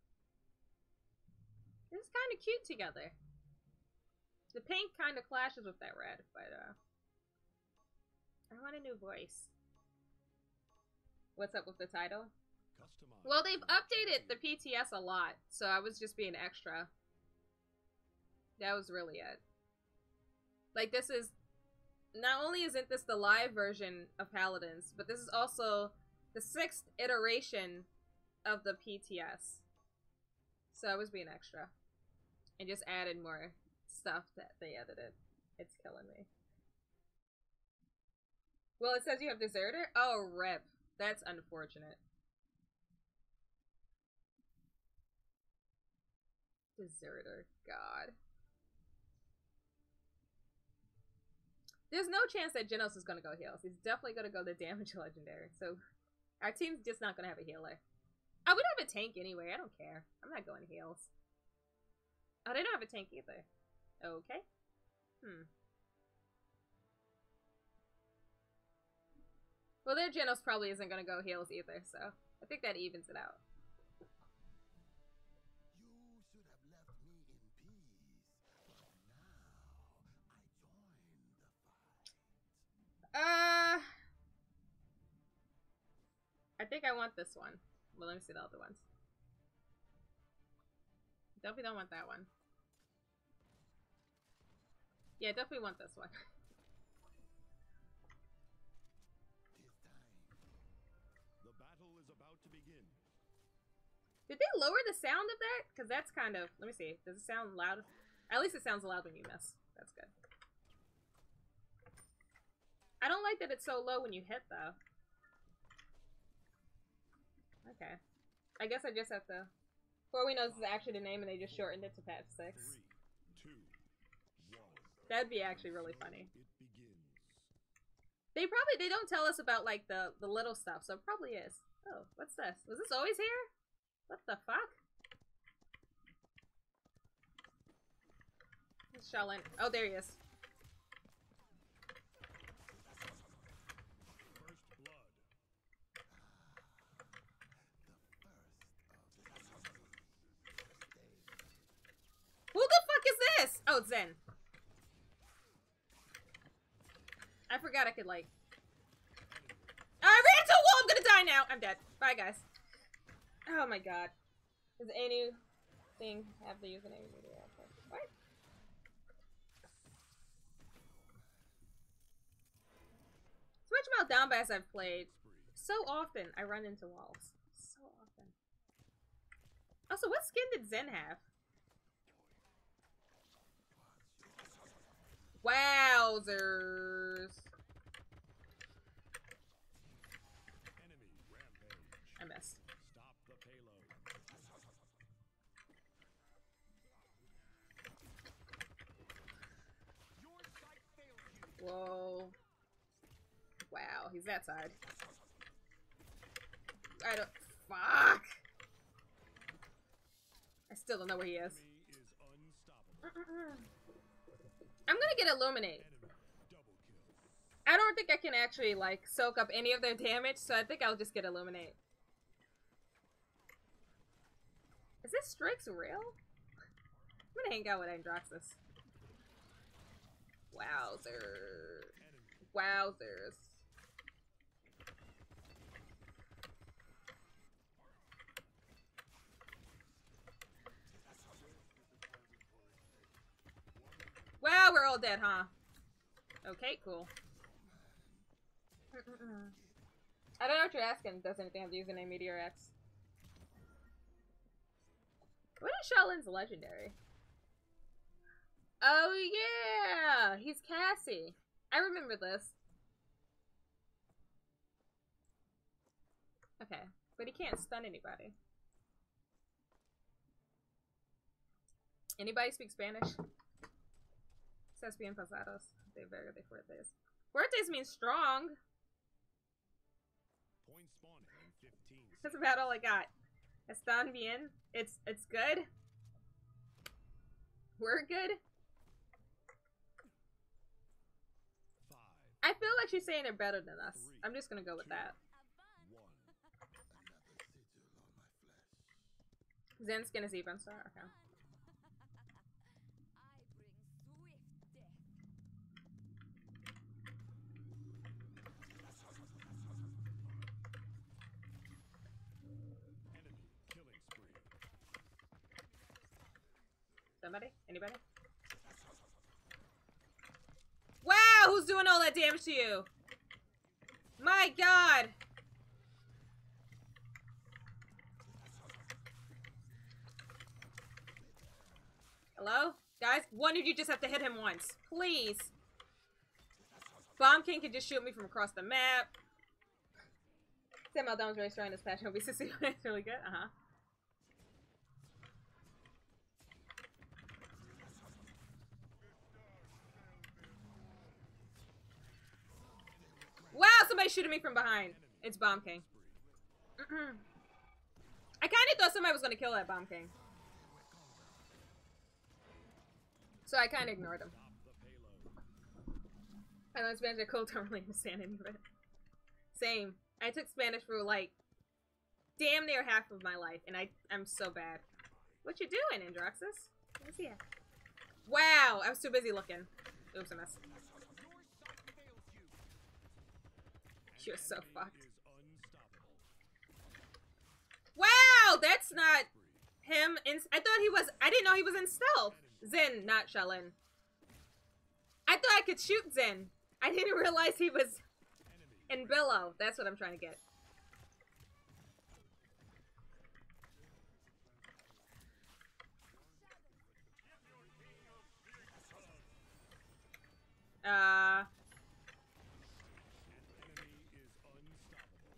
This is kind of cute together. The pink kind of clashes with that red, but uh, I want a new voice. What's up with the title? Customize Well, they've your updated the champion. P T S a lot, so I was just being extra. That was really it. Like, this is... Not only isn't this the live version of Paladins, but this is also the sixth iteration of the P T S. So I was being extra. And just added more stuff that they edited. It's killing me. Well, it says you have Deserter? Oh, rip. That's unfortunate. Deserter. God. There's no chance that Genos is gonna go heals. He's definitely gonna go the damage legendary. So our team's just not gonna have a healer. Oh, we don't have a tank anyway. I don't care. I'm not going heals. Oh, they don't have a tank either. Okay. Hmm. Well, their Genos probably isn't gonna go heals either, so I think that evens it out. You should have left me in peace, but now I join the fight. Uh, I think I want this one. Well, let me see the other ones. Definitely don't want that one. Yeah, definitely want this one. The battle is about to begin. Did they lower the sound of that? Because that's kind of... Let me see. Does it sound loud? At least it sounds loud when you miss. That's good. I don't like that it's so low when you hit, though. Okay. I guess I just have to... Before we know this is actually the name and they just shortened it to patch six. Three, two, one. That'd be actually really funny. It begins. They probably... They don't tell us about, like, the, the little stuff, so it probably is. Oh, what's this? Was this always here? What the fuck? Let's shell in. Oh, there he is. First blood. Who the fuck is this? Oh, it's Zen. I forgot I could, like... I ran into a wall! I'm gonna die now! I'm dead. Bye, guys. Oh my god. Is any... thing have the username media output. What? Switch Meltdown as I've played. So often I run into walls. So often. Also, what skin did Zen have? Wowzers. Enemy rampage. I missed. Stop the payload. Your sight failed you. Whoa. Wow, he's that side. I don't. Fuck! I still don't know where he is. Enemy is unstoppable. I'm gonna get Illuminate. Enemy double kill. I don't think I can actually, like, soak up any of their damage, so I think I'll just get Illuminate. Is this Strix real? I'm gonna hang out with Androxus. Wowzers. Enemy Wowzers. Wow, we're all dead, huh? Okay, cool. I don't know what you're asking. Does anything have the username Meteor X? What is Shaolin's legendary? Oh yeah! He's Cassie. I remember this. Okay, but he can't stun anybody. Anybody speak Spanish? Says bien pasados. De verga de fuertes. Fuertes means strong. point spawning in fifteen That's seconds. about all I got. Están bien. It's it's good. We're good. Five, I feel like she's saying they're better than us. I'm just gonna go with that. one. Another sigil on my flesh. Zen's skin is even star. Okay. Enemy killing spree. Somebody? Anybody? Wow! Who's doing all that damage to you? My god! Hello? Guys, one of you just have to hit him once. Please. Bomb King can just shoot me from across the map. Sam Meltdown's really strong in this patch. He'll be sixty. It's really good. Uh-huh. Wow, somebody's shooting me from behind. It's Bomb King. I kind of thought somebody was going to kill that Bomb King. So I kind of ignored him. Stop the payload. I learned Spanish at Cold, don't really understand any of it. Same. I took Spanish for like damn near half of my life, and I, I'm so bad. What you doing, Androxus? Let me see ya. Wow, I was too busy looking. Oops, I missed. Your sight fails you. You're so Enemy fucked. is unstoppable. Wow, that's not him. In I thought he was. I didn't know he was in stealth. Zen, not Shaolin. I thought I could shoot Zen. I didn't realize he was Enemy in Billow. That's what I'm trying to get. Uh. enemy is unstoppable.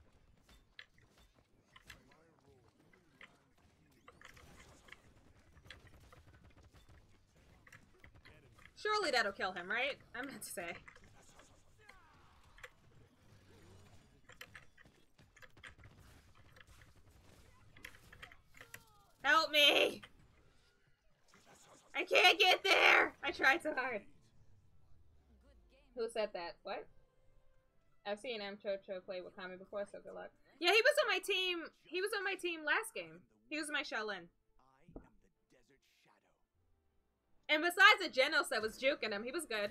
Surely that'll kill him, right? I meant to say. Help me! I can't get there! I tried so hard. Who said that? What? I've seen Amchocho play with Kami before, so good luck. Yeah, he was on my team. He was on my team last game. He was my Shaolin. I am the desert shadow. And besides the Genos that was juking him, he was good.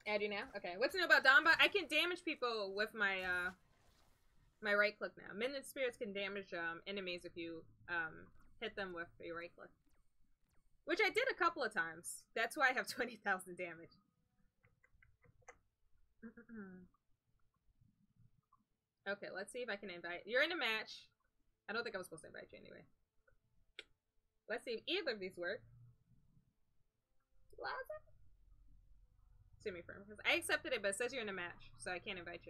Add you now? Okay. What's new about Damba? I can damage people with my uh my right click now. Minion spirits can damage um enemies if you um hit them with your right click. Which I did a couple of times. That's why I have twenty thousand damage. Okay, let's see if I can invite. You're in a match. I don't think I was supposed to invite you anyway. Let's see if either of these work. Laza? Semi firm. Because I accepted it, but it says you're in a match, so I can't invite you.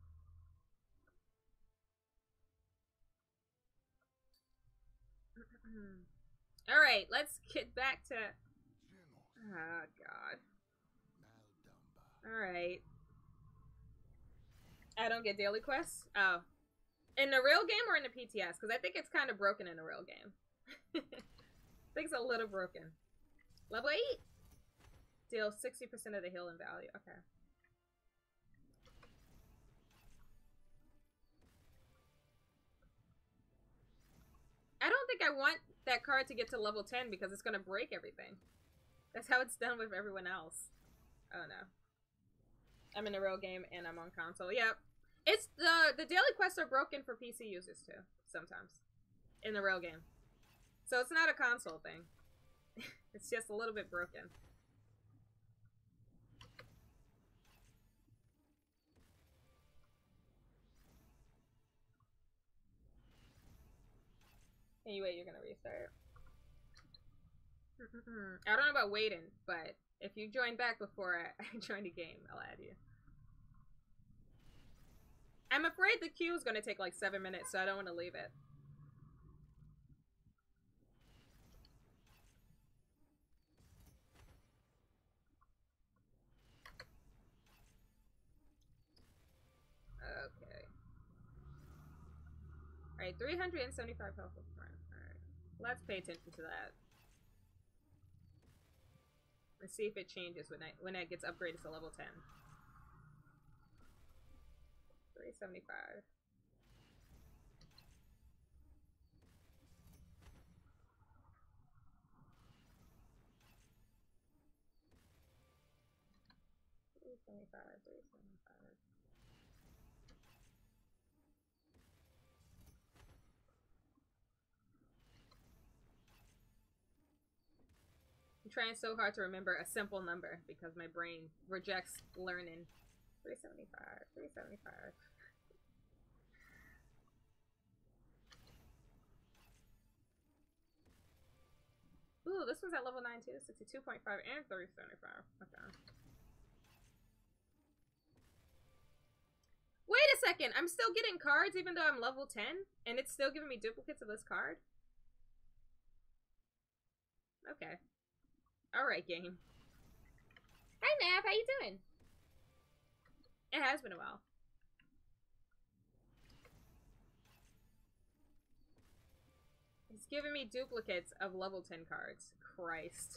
Alright, let's get back to. Oh, God. Alright. I don't get daily quests? Oh. In the real game or in the P T S? Because I think it's kind of broken in the real game. I think it's a little broken. Level eight! Deal sixty percent of the healing value. Okay. I don't think I want that card to get to level ten because it's going to break everything. That's how it's done with everyone else. I don't know. I'm in a real game and I'm on console. Yep. It's the the daily quests are broken for P C users too, sometimes. In the real game. So it's not a console thing. It's just a little bit broken. Anyway, you're gonna restart. I don't know about waiting, but if you join back before I, I join the game, I'll add you. I'm afraid the queue is going to take like seven minutes, so I don't want to leave it. Okay. Alright, three hundred seventy-five health up front. Alright. Let's pay attention to that. Let's see if it changes when I when it gets upgraded to level ten. three seventy-five. three seventy-five, three seventy-five. I'm trying so hard to remember a simple number because my brain rejects learning. three seventy-five, three seventy-five. Ooh, this one's at level nine too. sixty-two point five and three seventy-five. Okay. Wait a second. I'm still getting cards even though I'm level ten? And it's still giving me duplicates of this card? Okay. Alright, game. Hi, Nav. How you doing? It has been a while. It's giving me duplicates of level ten cards. Christ.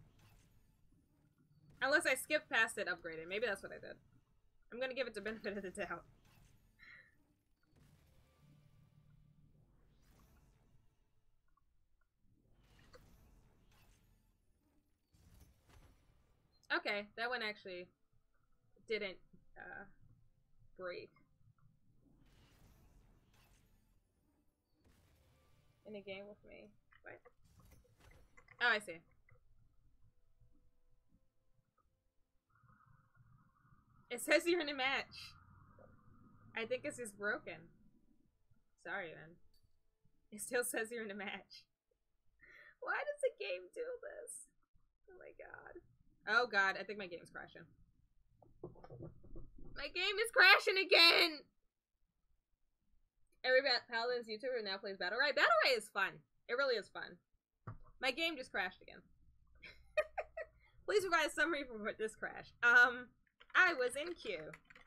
Unless I skipped past it upgraded. Maybe that's what I did. I'm gonna give it the benefit of the doubt. Okay, that one actually didn't uh, break. In a game with me. What? Oh, I see. It says you're in a match. I think it's just broken. Sorry, man. It still says you're in a match. Why does the game do this? Oh my god. Oh god, I think my game's crashing. My game is crashing again! Every Paladin's YouTuber now plays Battle Ray. Battle Ray is fun. It really is fun. My game just crashed again. Please provide a summary for this crash. Um, I was in queue.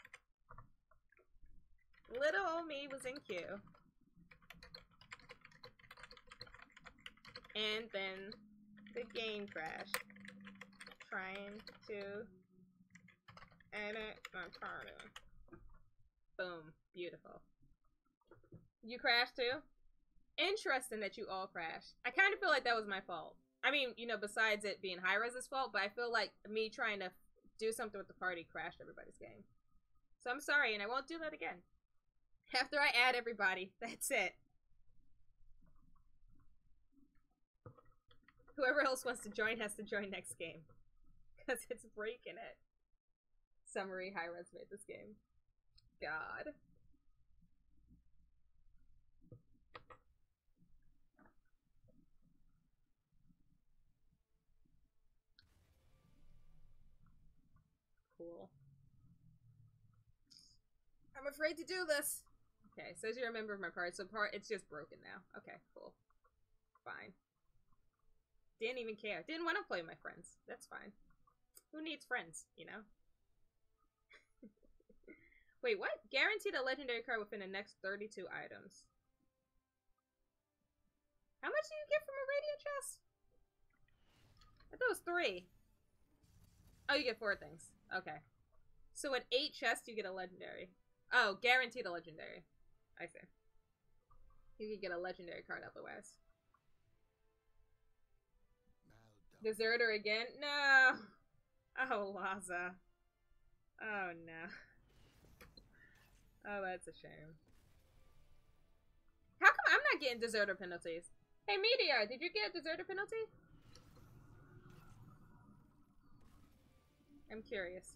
Little old me was in queue. And then the game crashed. Trying to edit my party. Boom. Beautiful. You crashed too? Interesting that you all crashed. I kind of feel like that was my fault. I mean, you know, besides it being Hi-Rez's fault, but I feel like me trying to do something with the party crashed everybody's game. So I'm sorry, and I won't do that again. After I add everybody, that's it. Whoever else wants to join has to join next game. Because it's breaking it. Summary, Hi-Res made this game. God. Cool. I'm afraid to do this. Okay, says you're a member of my party, so part it's just broken now. Okay, cool. Fine. Didn't even care. Didn't want to play with my friends. That's fine. Who needs friends, you know? Wait, what? Guaranteed a legendary card within the next thirty-two items. How much do you get from a radiant chest? I thought it was three. Oh, you get four things. Okay. So at eight chests, you get a legendary. Oh, guaranteed a legendary. I see. You could get a legendary card otherwise. Deserter again? No! Oh, Laza. Oh, no. Oh, that's a shame. How come I'm not getting deserter penalties? Hey, Meteor, did you get a deserter penalty? I'm curious.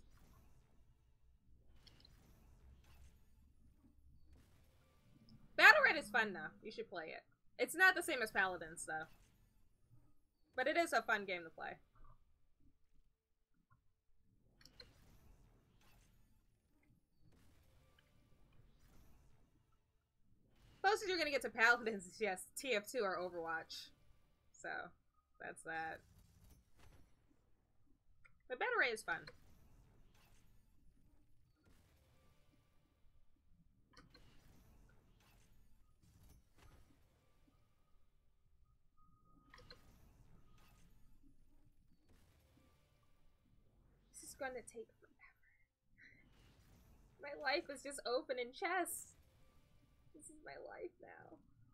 Battle Red is fun, though. You should play it. It's not the same as Paladins, though. But it is a fun game to play. Closest you're gonna get to Paladins is, yes, T F two or Overwatch. So, that's that. But Battle Ray is fun. This is gonna take forever. My life is just open in chess. This is my life now.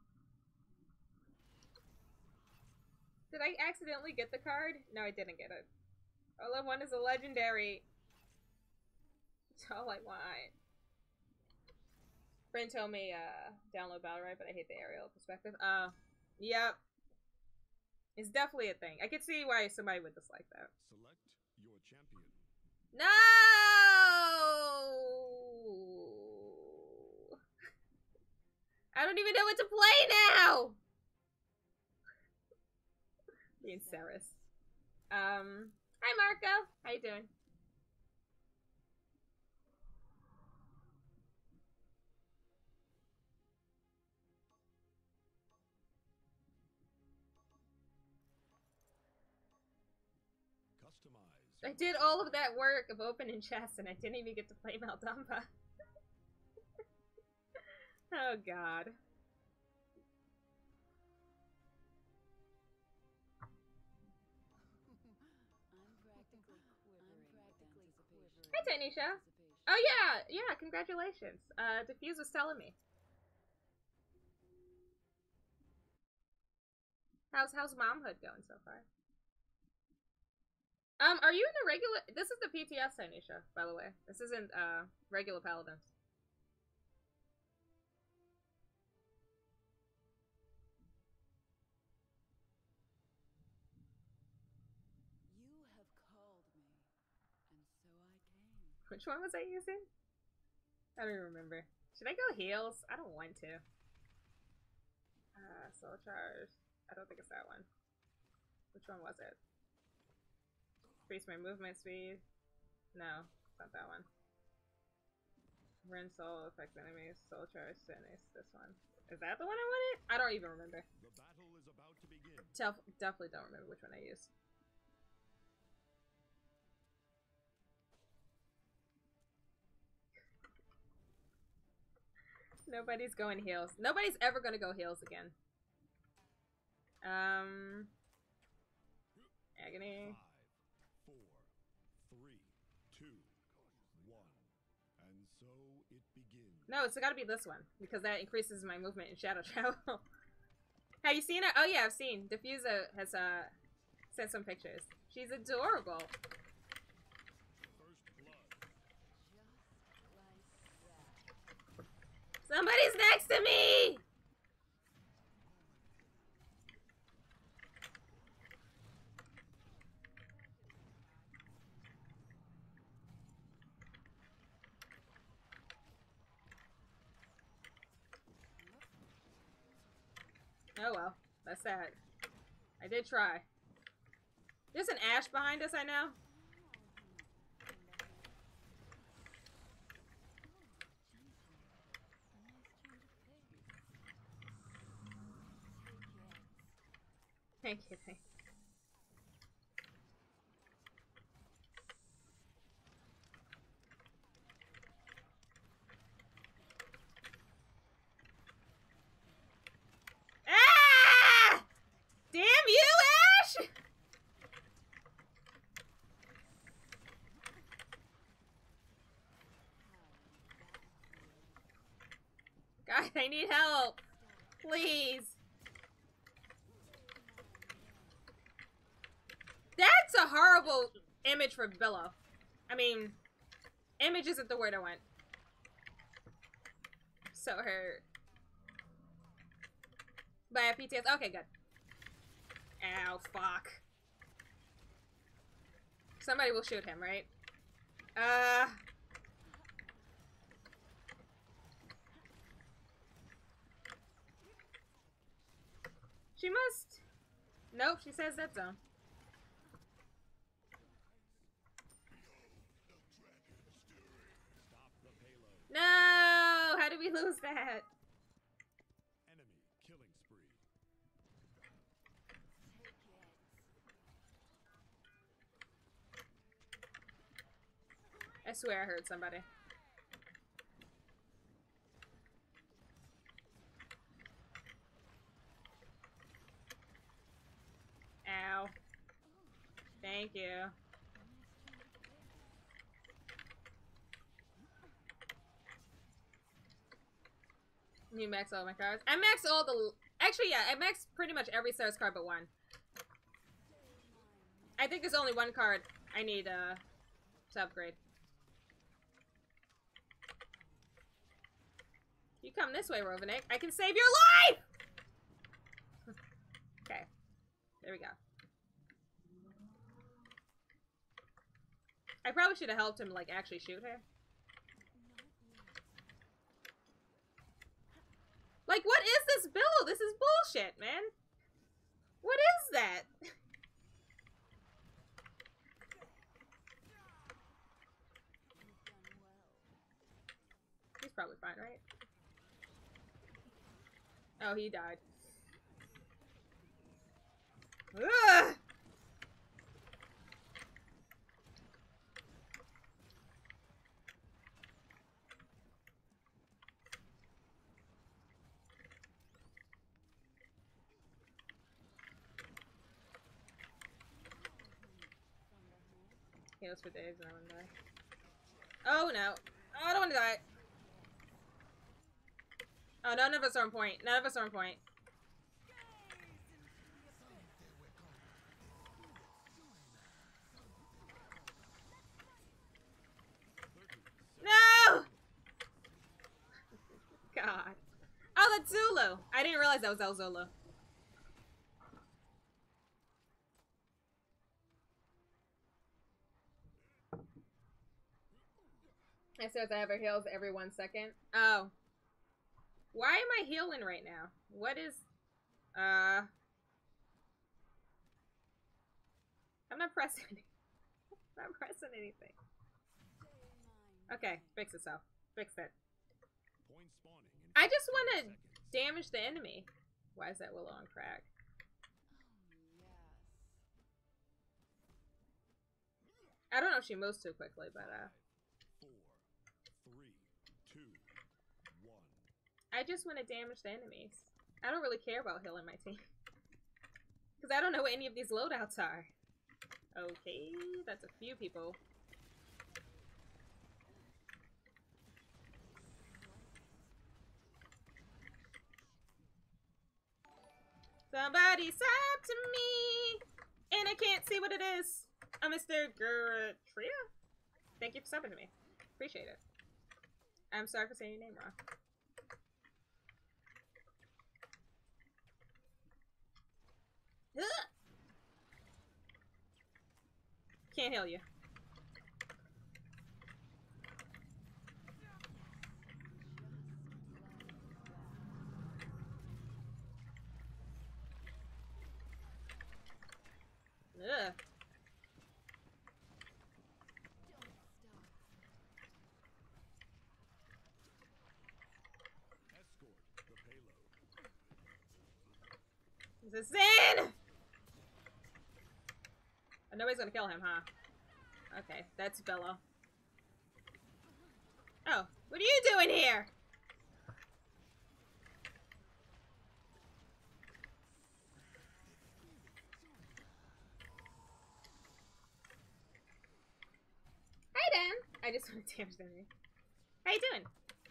Did I accidentally get the card? No, I didn't get it. All I want is a legendary. That's all I want. Friend told me, uh, download Battle Ray, but I hate the aerial perspective. Uh, yep. It's definitely a thing. I could see why somebody would dislike that. Select your champion. No! I don't even know what to play now! Being Ceres. Um, hi Marco! How you doing? Customize. I did all of that work of opening chests and I didn't even get to play Maldumba. Oh god. Hi Tanisha. Oh yeah, yeah, congratulations. Uh, Diffuse was telling me. How's how's momhood going so far? Um, are you in a regular? This is the P T S, Tanisha, by the way. This isn't uh regular Paladins. You have called me, and so I came. Which one was I using? I don't even remember. Should I go heals? I don't want to. Uh, soul charge. I don't think it's that one. Which one was it? Increase my movement speed. No, it's not that one. Rend soul affects enemies. Soul charge finish. This one. Is that the one I wanted? I don't even remember. The battle is about to begin. Def definitely don't remember which one I used. Nobody's going heals. Nobody's ever gonna go heals again. Um, agony. Five, four, three, two, one. And so it begins. No, it's gotta be this one because that increases my movement in shadow travel. Have you seen her? Oh yeah, I've seen. Diffusa has uh sent some pictures. She's adorable. Somebody's next to me! Oh well, that's sad. I did try. There's an Ash behind us, I know. Thank you, thank you. Ah! Damn you, Ash! God, I need help. Please. That's a horrible image for Billow. I mean, image isn't the word I want. So hurt. But I have P T S. Okay, good. Ow, fuck. Somebody will shoot him, right? Uh... She must... Nope, she says that's zone. No! How did we lose that? Enemy killing spree. I swear I heard somebody. Ow. Thank you. You max all my cards. I max all the... Actually, yeah, I max pretty much every Stars card but one. I think there's only one card I need uh, to upgrade. You come this way, Rovenick. I can save your life! Okay. There we go. I probably should have helped him, like, actually shoot her. Like, what is this Billow? This is bullshit, man. What is that? He's probably fine, right? Oh, he died. Ugh! Heals for days and I want to die. Oh no. Oh, I don't want to die. Oh, none of us are on point. None of us are on point. No! God. Oh, that's Zulu. I didn't realize that was El Zulu. It says I have her heals every one second. Oh. Why am I healing right now? What is... Uh... I'm not pressing anything. I'm not pressing anything. Okay, fix itself. Fix it. Point spawning in I just want to seconds. damage the enemy. Why is that Willow on crack? I don't know if she moves too quickly, but uh... Four, three, two, one. I just want to damage the enemies. I don't really care about healing my team. Because I don't know what any of these loadouts are. Okay, that's a few people. Somebody sub to me! And I can't see what it is. Uh, Mister Gertria? Thank you for subbing to me. Appreciate it. I'm sorry for saying your name wrong. can't heal you. Ugh. Escort the payload. Is this in? Oh, nobody's gonna kill him, huh? Okay, that's Bella. Oh, what are you doing here? Hi, Dan. I just want to damage them. How you doing?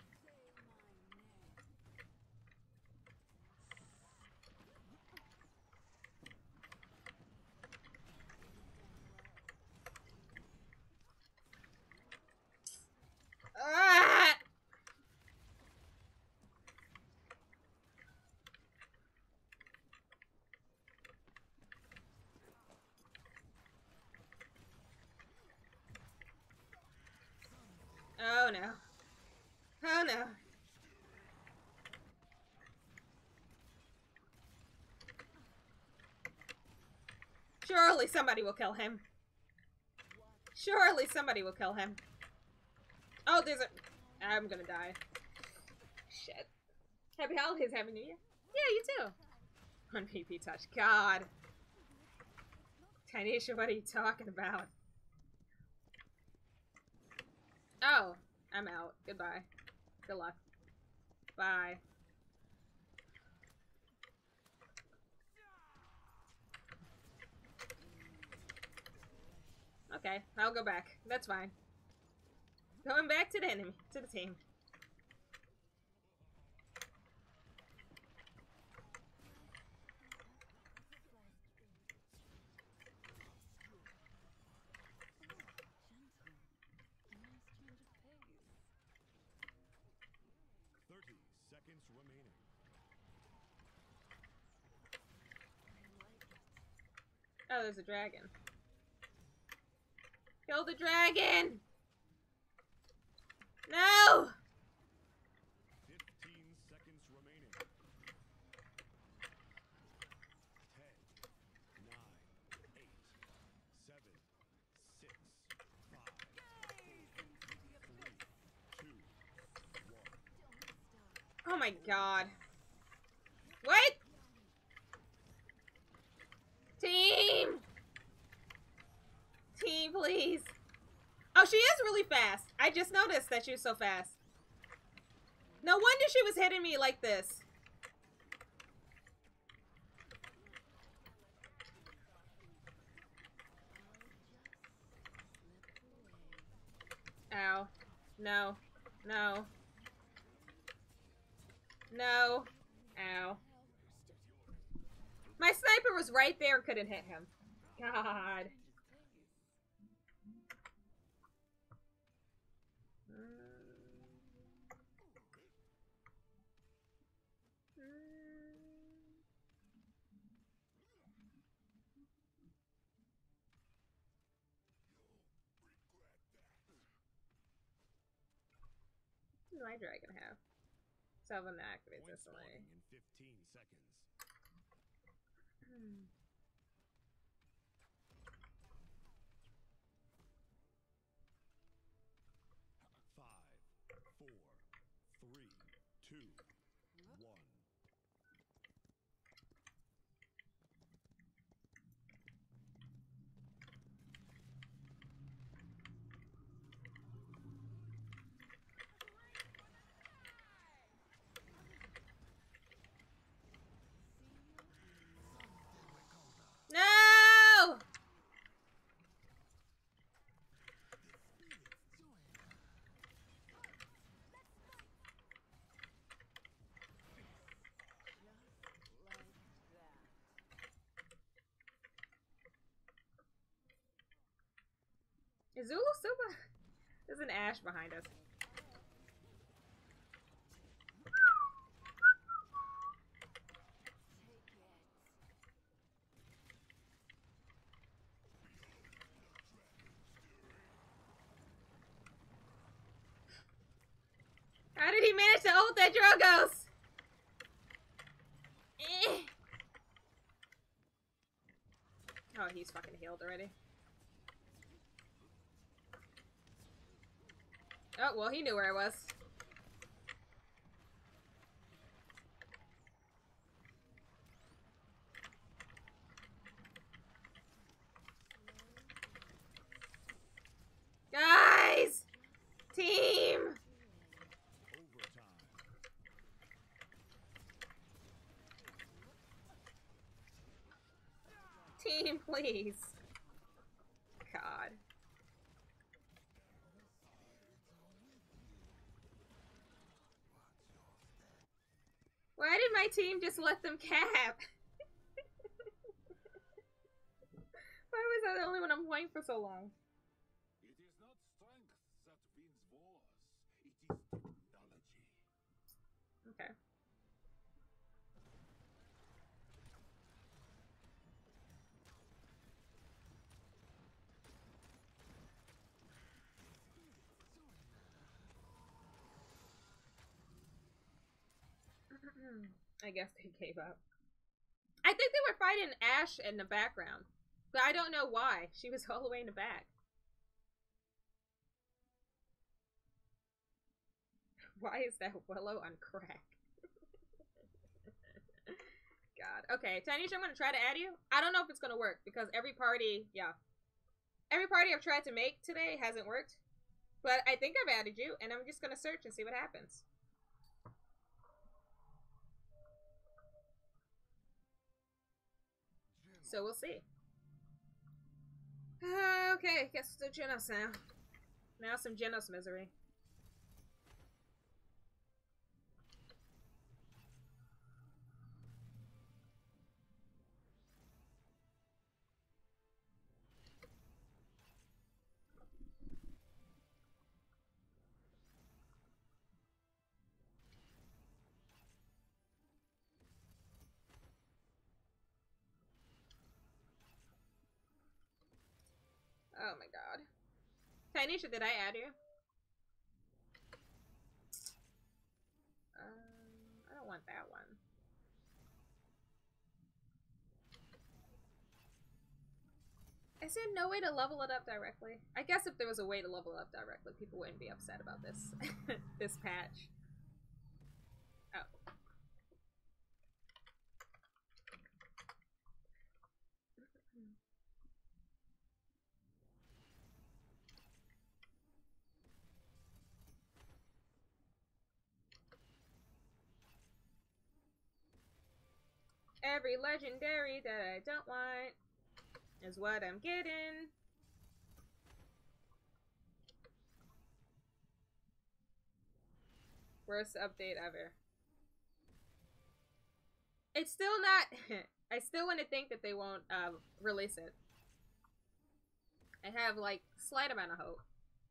Ah! Oh no. Oh no. Surely somebody will kill him. Surely somebody will kill him. Oh, there's a... I'm gonna die. Shit. Happy holidays, Happy New Year. Yeah, you too. One P P touch. God. Tanisha, what are you talking about? Oh, I'm out. Goodbye. Good luck. Bye. Okay, I'll go back. That's fine. Going back to the enemy, to the team. Thirty seconds remaining. Oh, there's a dragon. Kill the dragon! No! Fifteen seconds remaining. Ten, nine, eight, seven, six, five, three, two, one. Oh my god. What? Team! Team, please. Oh, she is really fast. I just noticed that she was so fast. No wonder she was hitting me like this. Ow. No. No. No. Ow. My sniper was right there, couldn't hit him. God. What do my dragon have? Seven activates Point this way. spawning in fifteen seconds. Hmm. Five, four, three, two, one. No! Is Zulu still behind? There's an Ash behind us. ult that Drogos! Eh. Oh, he's fucking healed already. Oh, well, he knew where I was. Guys! Team! Overtime. Team, please. God. Why did my team just let them cap? Why was I the only one I'm playing for so long? It is not strength that wins wars. It is technology. Okay. I guess they gave up. I think they were fighting Ashe in the background, but I don't know why. She was all the way in the back. Why is that Willow on crack? God. Okay, Tanisha, I'm gonna try to add you. I don't know if it's gonna work because every party, yeah. Every party I've tried to make today hasn't worked. But I think I've added you, and I'm just gonna search and see what happens. So we'll see. Uh, okay, guess we'll do Genos now. Now some Genos misery. Oh my god. Tanisha, did I add you? Um, I don't want that one. Is there no way to level it up directly? I guess if there was a way to level it up directly, people wouldn't be upset about this. This patch. Oh. Every legendary that I don't want is what I'm getting. Worst update ever. It's still not... I still want to think that they won't uh, release it. I have, like, slight amount of hope.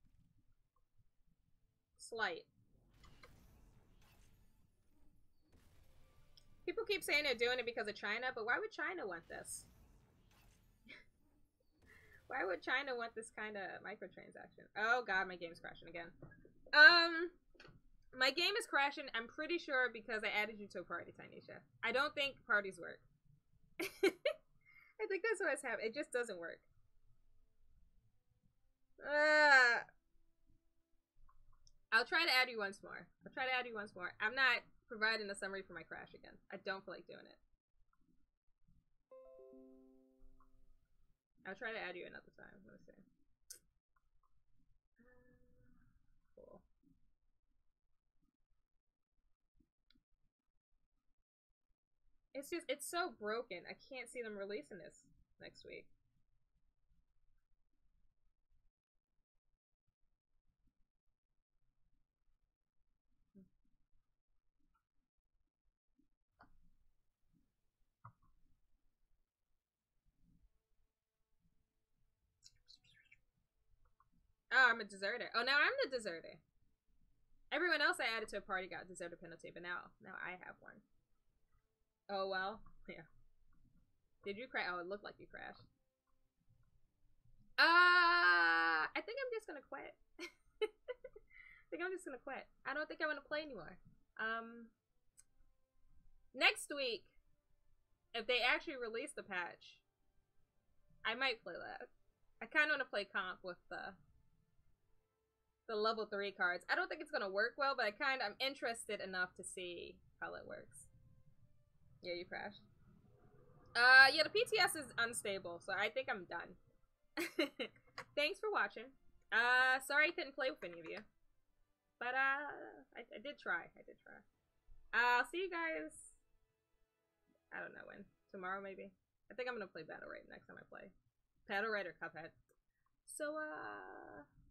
Slight. People keep saying they're doing it because of China, but why would China want this? Why would China want this kind of microtransaction? Oh god, my game's crashing again. Um, my game is crashing, I'm pretty sure because I added you to a party, Tanisha. I don't think parties work. I think that's what's happening. It just doesn't work. Uh, I'll try to add you once more. I'll try to add you once more. I'm not providing a summary for my crash again. I don't feel like doing it. I'll try to add you another time. Let's see. Cool. It's just, it's so broken. I can't see them releasing this next week. Oh, I'm a deserter. Oh, now I'm the deserter. Everyone else I added to a party got deserter penalty, but now, now I have one. Oh, well. Yeah. Did you crash? Oh, it looked like you crashed. Uh, I think I'm just gonna quit. I think I'm just gonna quit. I don't think I want to play anymore. Um, next week, if they actually release the patch, I might play that. I kind of want to play comp with the the level three cards. I don't think it's gonna work well, but I kind of I'm interested enough to see how it works. Yeah, you crashed. Uh, yeah, the P T S is unstable, so I think I'm done. Thanks for watching. Uh, sorry I couldn't play with any of you, but uh, I, I did try. I did try. Uh, I'll see you guys. I don't know when. Tomorrow, maybe. I think I'm gonna play Battle Right next time I play. Battle Right or Cuphead. So, uh...